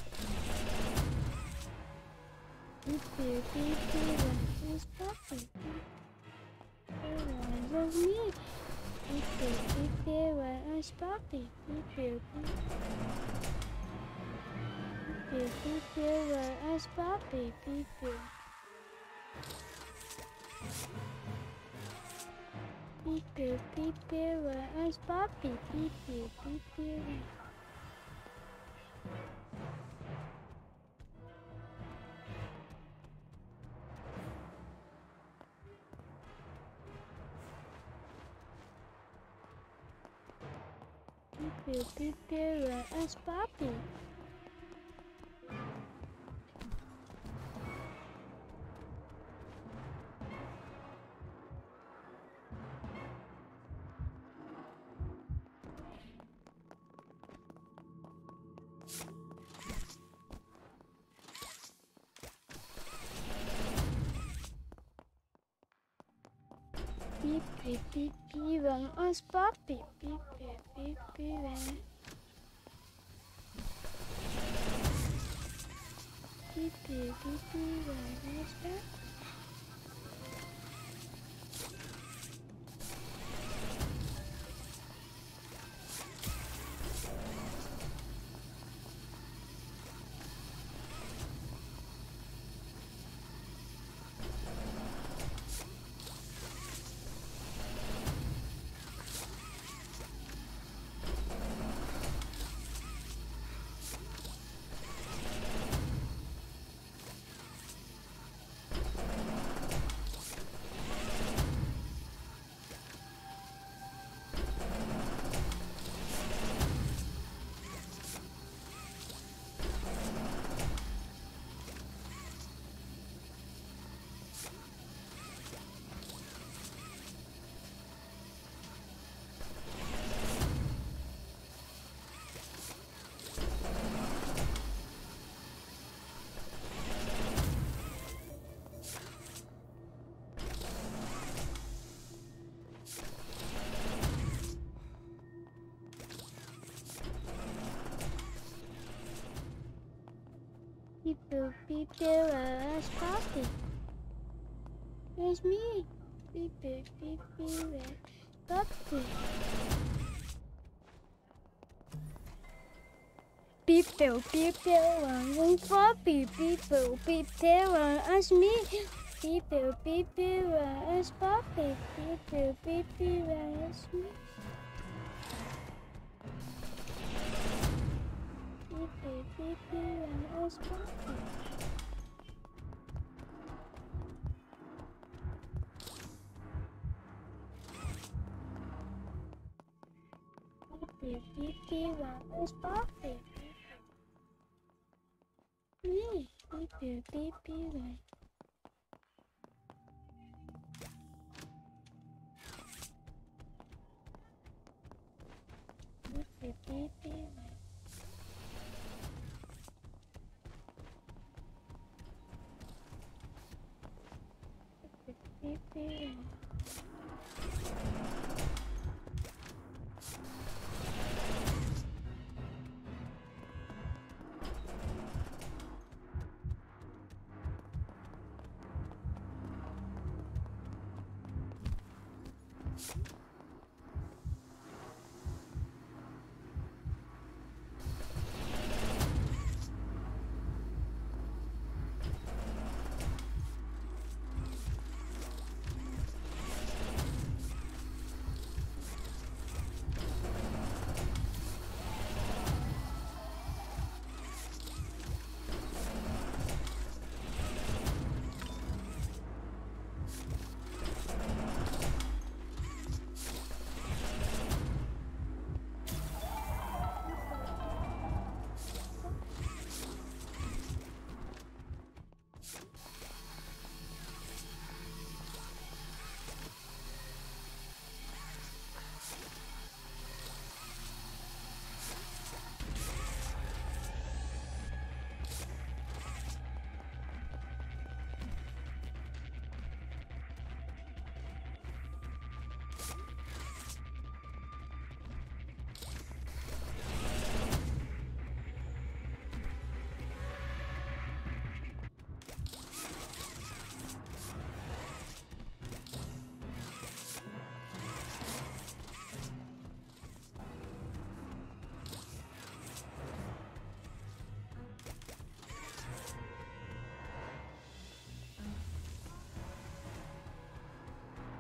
Pipi, pipi, vamos papi, pipi. Vamos dormir. Pipi, pipi, vamos papi, pipi, pipi. Pipi, pipi, vamos papi, pipi. Pipi, pipi, vamos papi, pipi, pipi. Pipi, pipi, vamos papi. Pipi, pipi, vamos papi, pipi, pipi, vem. Pipi, pipi, vamos papi. Pipi, pipi, vamos papi. It's me. Pipi, pipi, vamos papi. Pipi, pipi, vamos papi. Pipi, pipi, vamos me. Pipi, pipi, vamos papi. Pipi, pipi, vamos me. Pipi, pipi, vamos papi. Pipi, pipi, vamos papi. Me, pipi, pipi, vai. Pipi, pipi, vai. Pipi, pipi.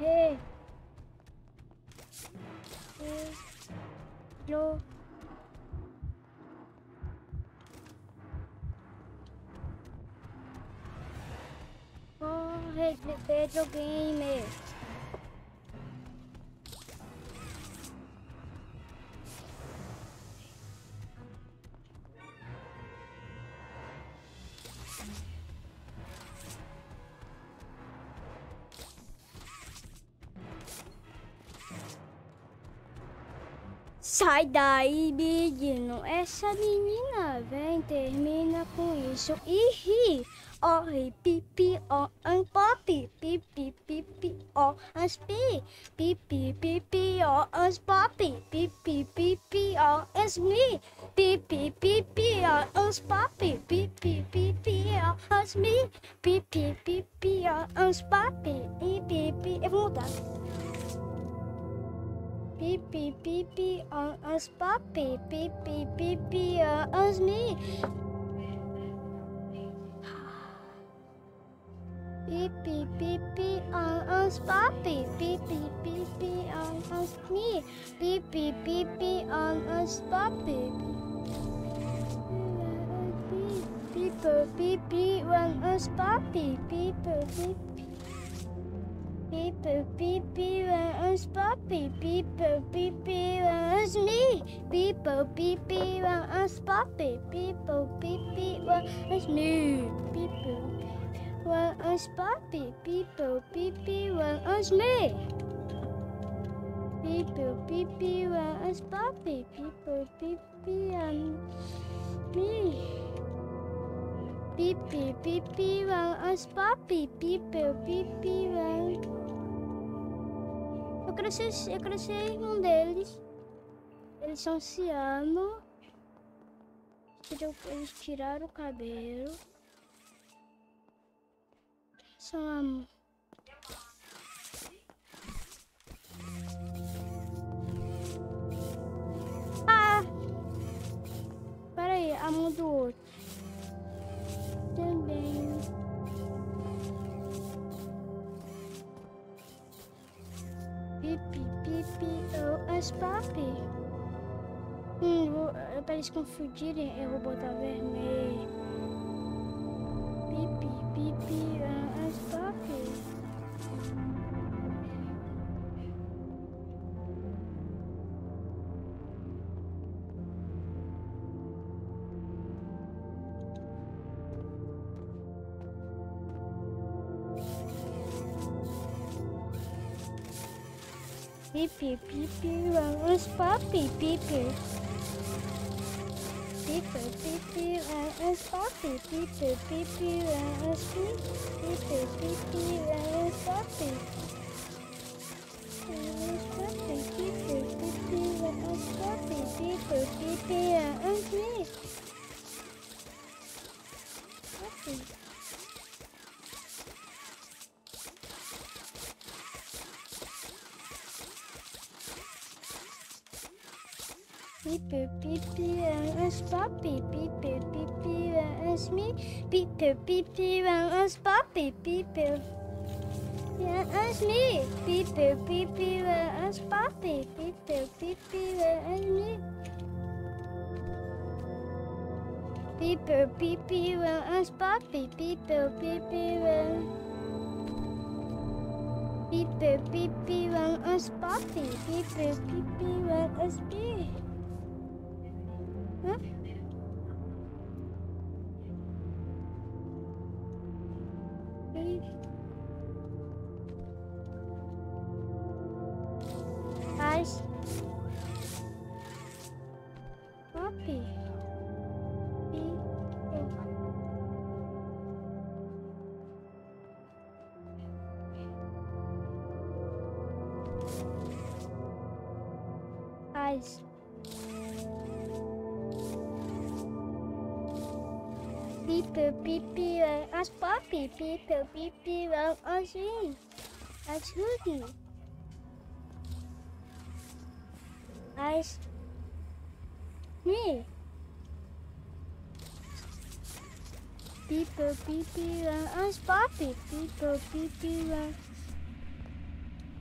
Hey. Hey. Lo. Corre de Pedro Gamer. Sai daí, menino. Essa menina vem, termina com isso e ri. Ó, ri, pipi, ó, an pop, pipi, pipi, ó, ans pi, pipi, pipi, ó, ans pop, pipi, pipi, ó, ans mi, pipi, pipi, ó, ans pop, pipi, pipi, ó, ans mi, pipi, pipi, ó, ans pop, pipi, pipi. Eu vou mudar. Pipi, pipi, on us puppy, pipi, pipi, on us me. Pipi, pipi, on us puppy, pipi, pipi, on us me. Pipi, pipi, on us puppy. Pipi, pipi, on us puppy, pipi, pipi. People, people, us puppy. People, people, us me. People, people, us puppy. People, people, us me. People, us puppy. People, people, us me. People, people, us puppy. People, people, me. Pipi, pipi, us puppy. People, people. Eu cresci, eu cresci um deles. Eles são ciano. Eles tiraram o cabelo. São amor. Ah! Peraí, a mão do outro. Também. Pipi, pipi, oh, as papi. Hum, vou, para eles confundirem, eu vou botar vermelho. Pipi, pipi, oh, as papi. Pipi, pipi, us puppy, pipi. Pipi, pipi, us puppy, pipi, pipi, us pipi, pipi, us puppy. Us puppy, pipi, pipi, us puppy, pipi, pipi, us me. Puppy. Pipi, pipi, us puppy, pipi, pipi, us me. Pipi, pipi, us puppy, pipi, us me. Pipi, pipi, us puppy, pipi, pipi, us me. Pipi, pipi, us puppy, pipi, pipi, pipi, pipi, us puppy, pipi, pipi, us me. Huh? Guys, puppy. Guys. People, people, as puppy, people, people, as me, as hoodie. As me. People, people, as puppy, people, people,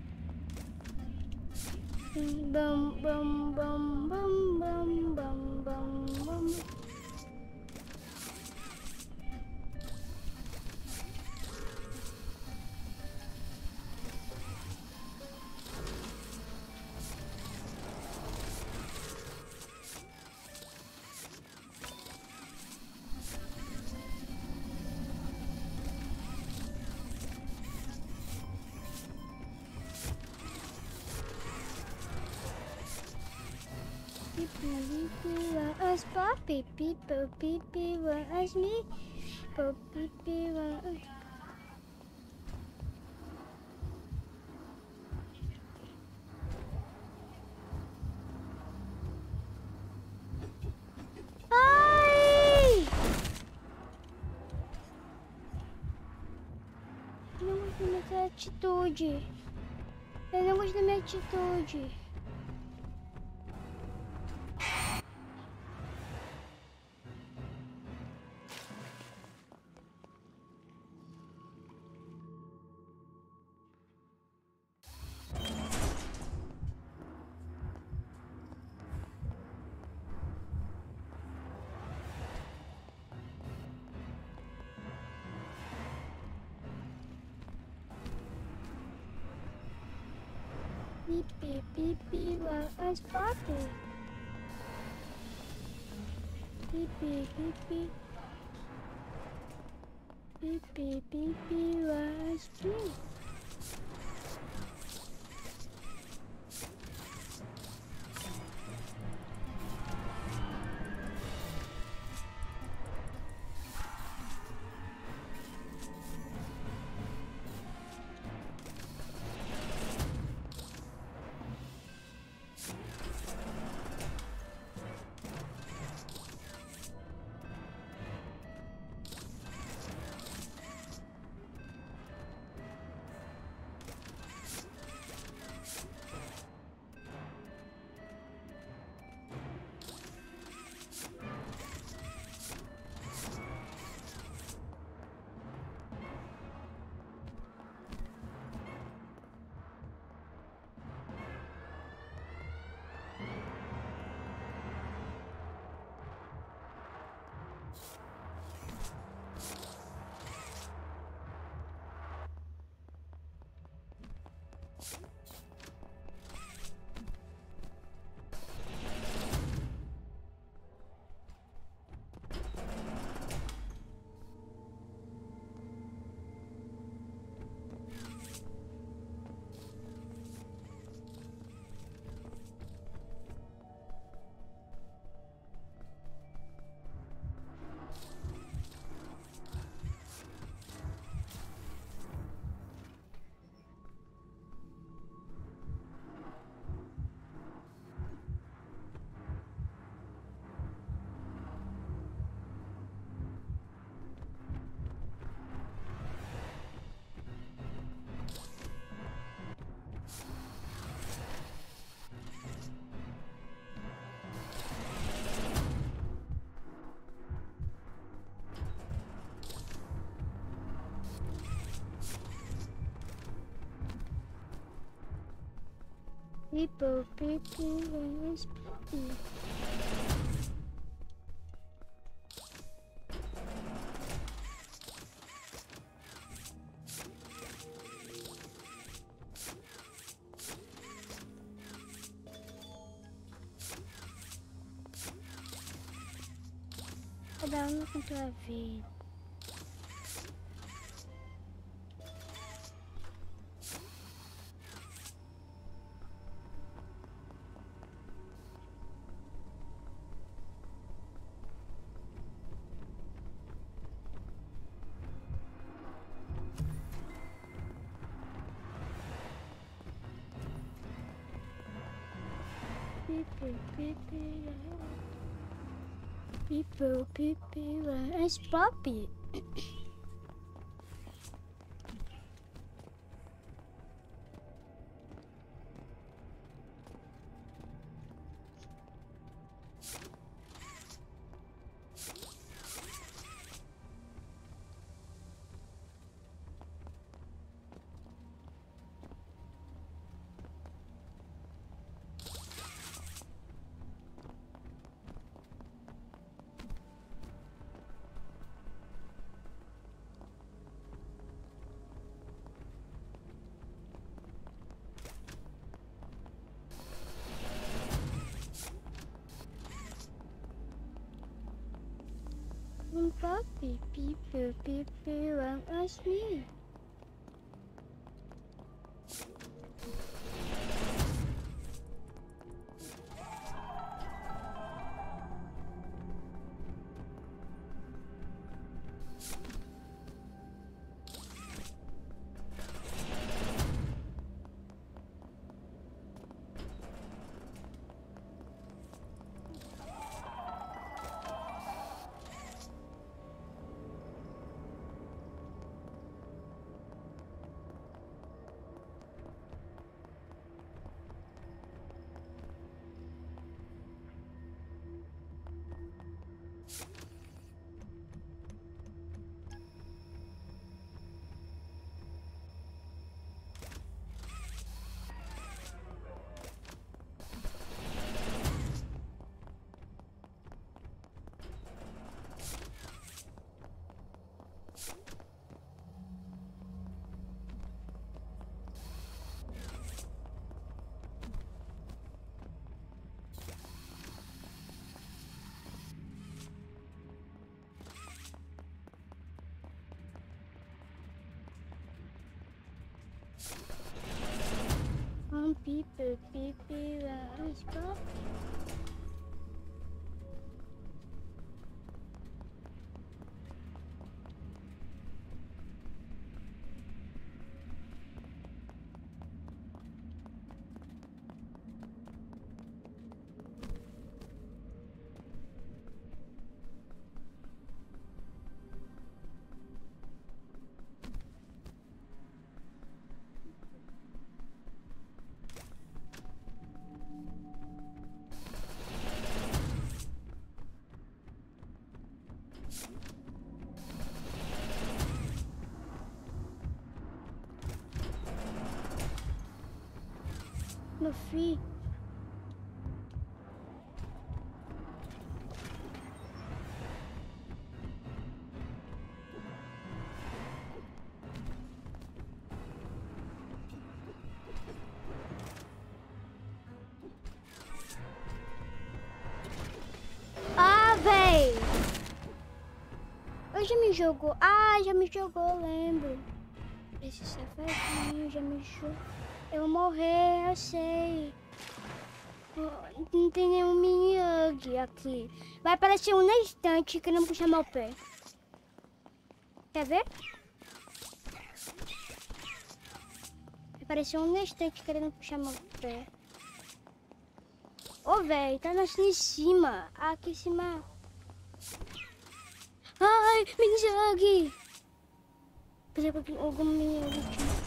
Bum bum bum bum bum bum bum bum. As Poppy, people, people, were as me, Poppy, people, as ai! Eu não gosto da minha atitude. Eu não gosto da minha atitude. Pipi, pipi, as Poppy. Pipi, pipi. Pipi, pipi, as Poppy. People, people, as Poppy. Cada um contra a vida. People, people, people, people, as Poppy. puppy, pee, pee, pee, pee, run as me. Um pipi, pipi, run as puppy. No fim. Ah, véi! Eu já me jogou. Ah, já me jogou, eu lembro. Esse safadinho já me jogou. Eu vou morrer, eu sei. Não tem nenhum mini-hug aqui. Vai aparecer um na estante querendo puxar meu pé. Quer ver? Vai aparecer um na estante querendo puxar meu pé. Ô, velho, tá nascendo em cima. Aqui em cima. Ai, mini-hug. Pensei que algum mini-hug tinha.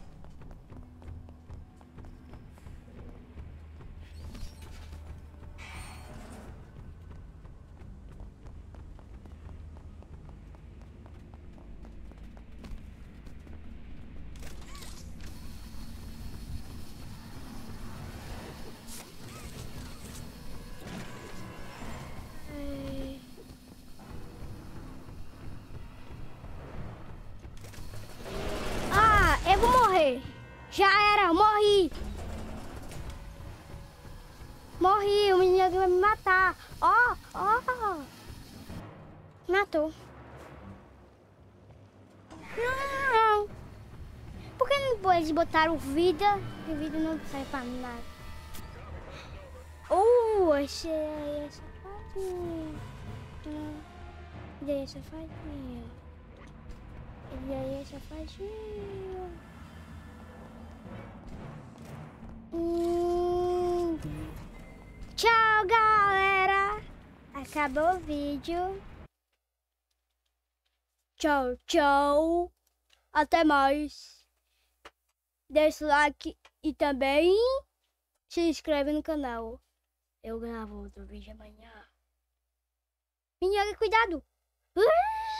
Já era, morri. Morri, o menino vai me matar. Ó, oh, ó. Oh. Matou. Não. Por que não eles botaram vida? Porque vida não serve pra nada. Uh, esse aí é safadinho. Ele aí é safadinho. Ele aí é safadinho. Hum. Tchau, galera. Acabou o vídeo. Tchau, tchau. Até mais. Deixa o like e também se inscreve no canal. Eu gravo outro vídeo amanhã. Minha, cuidado. Uh!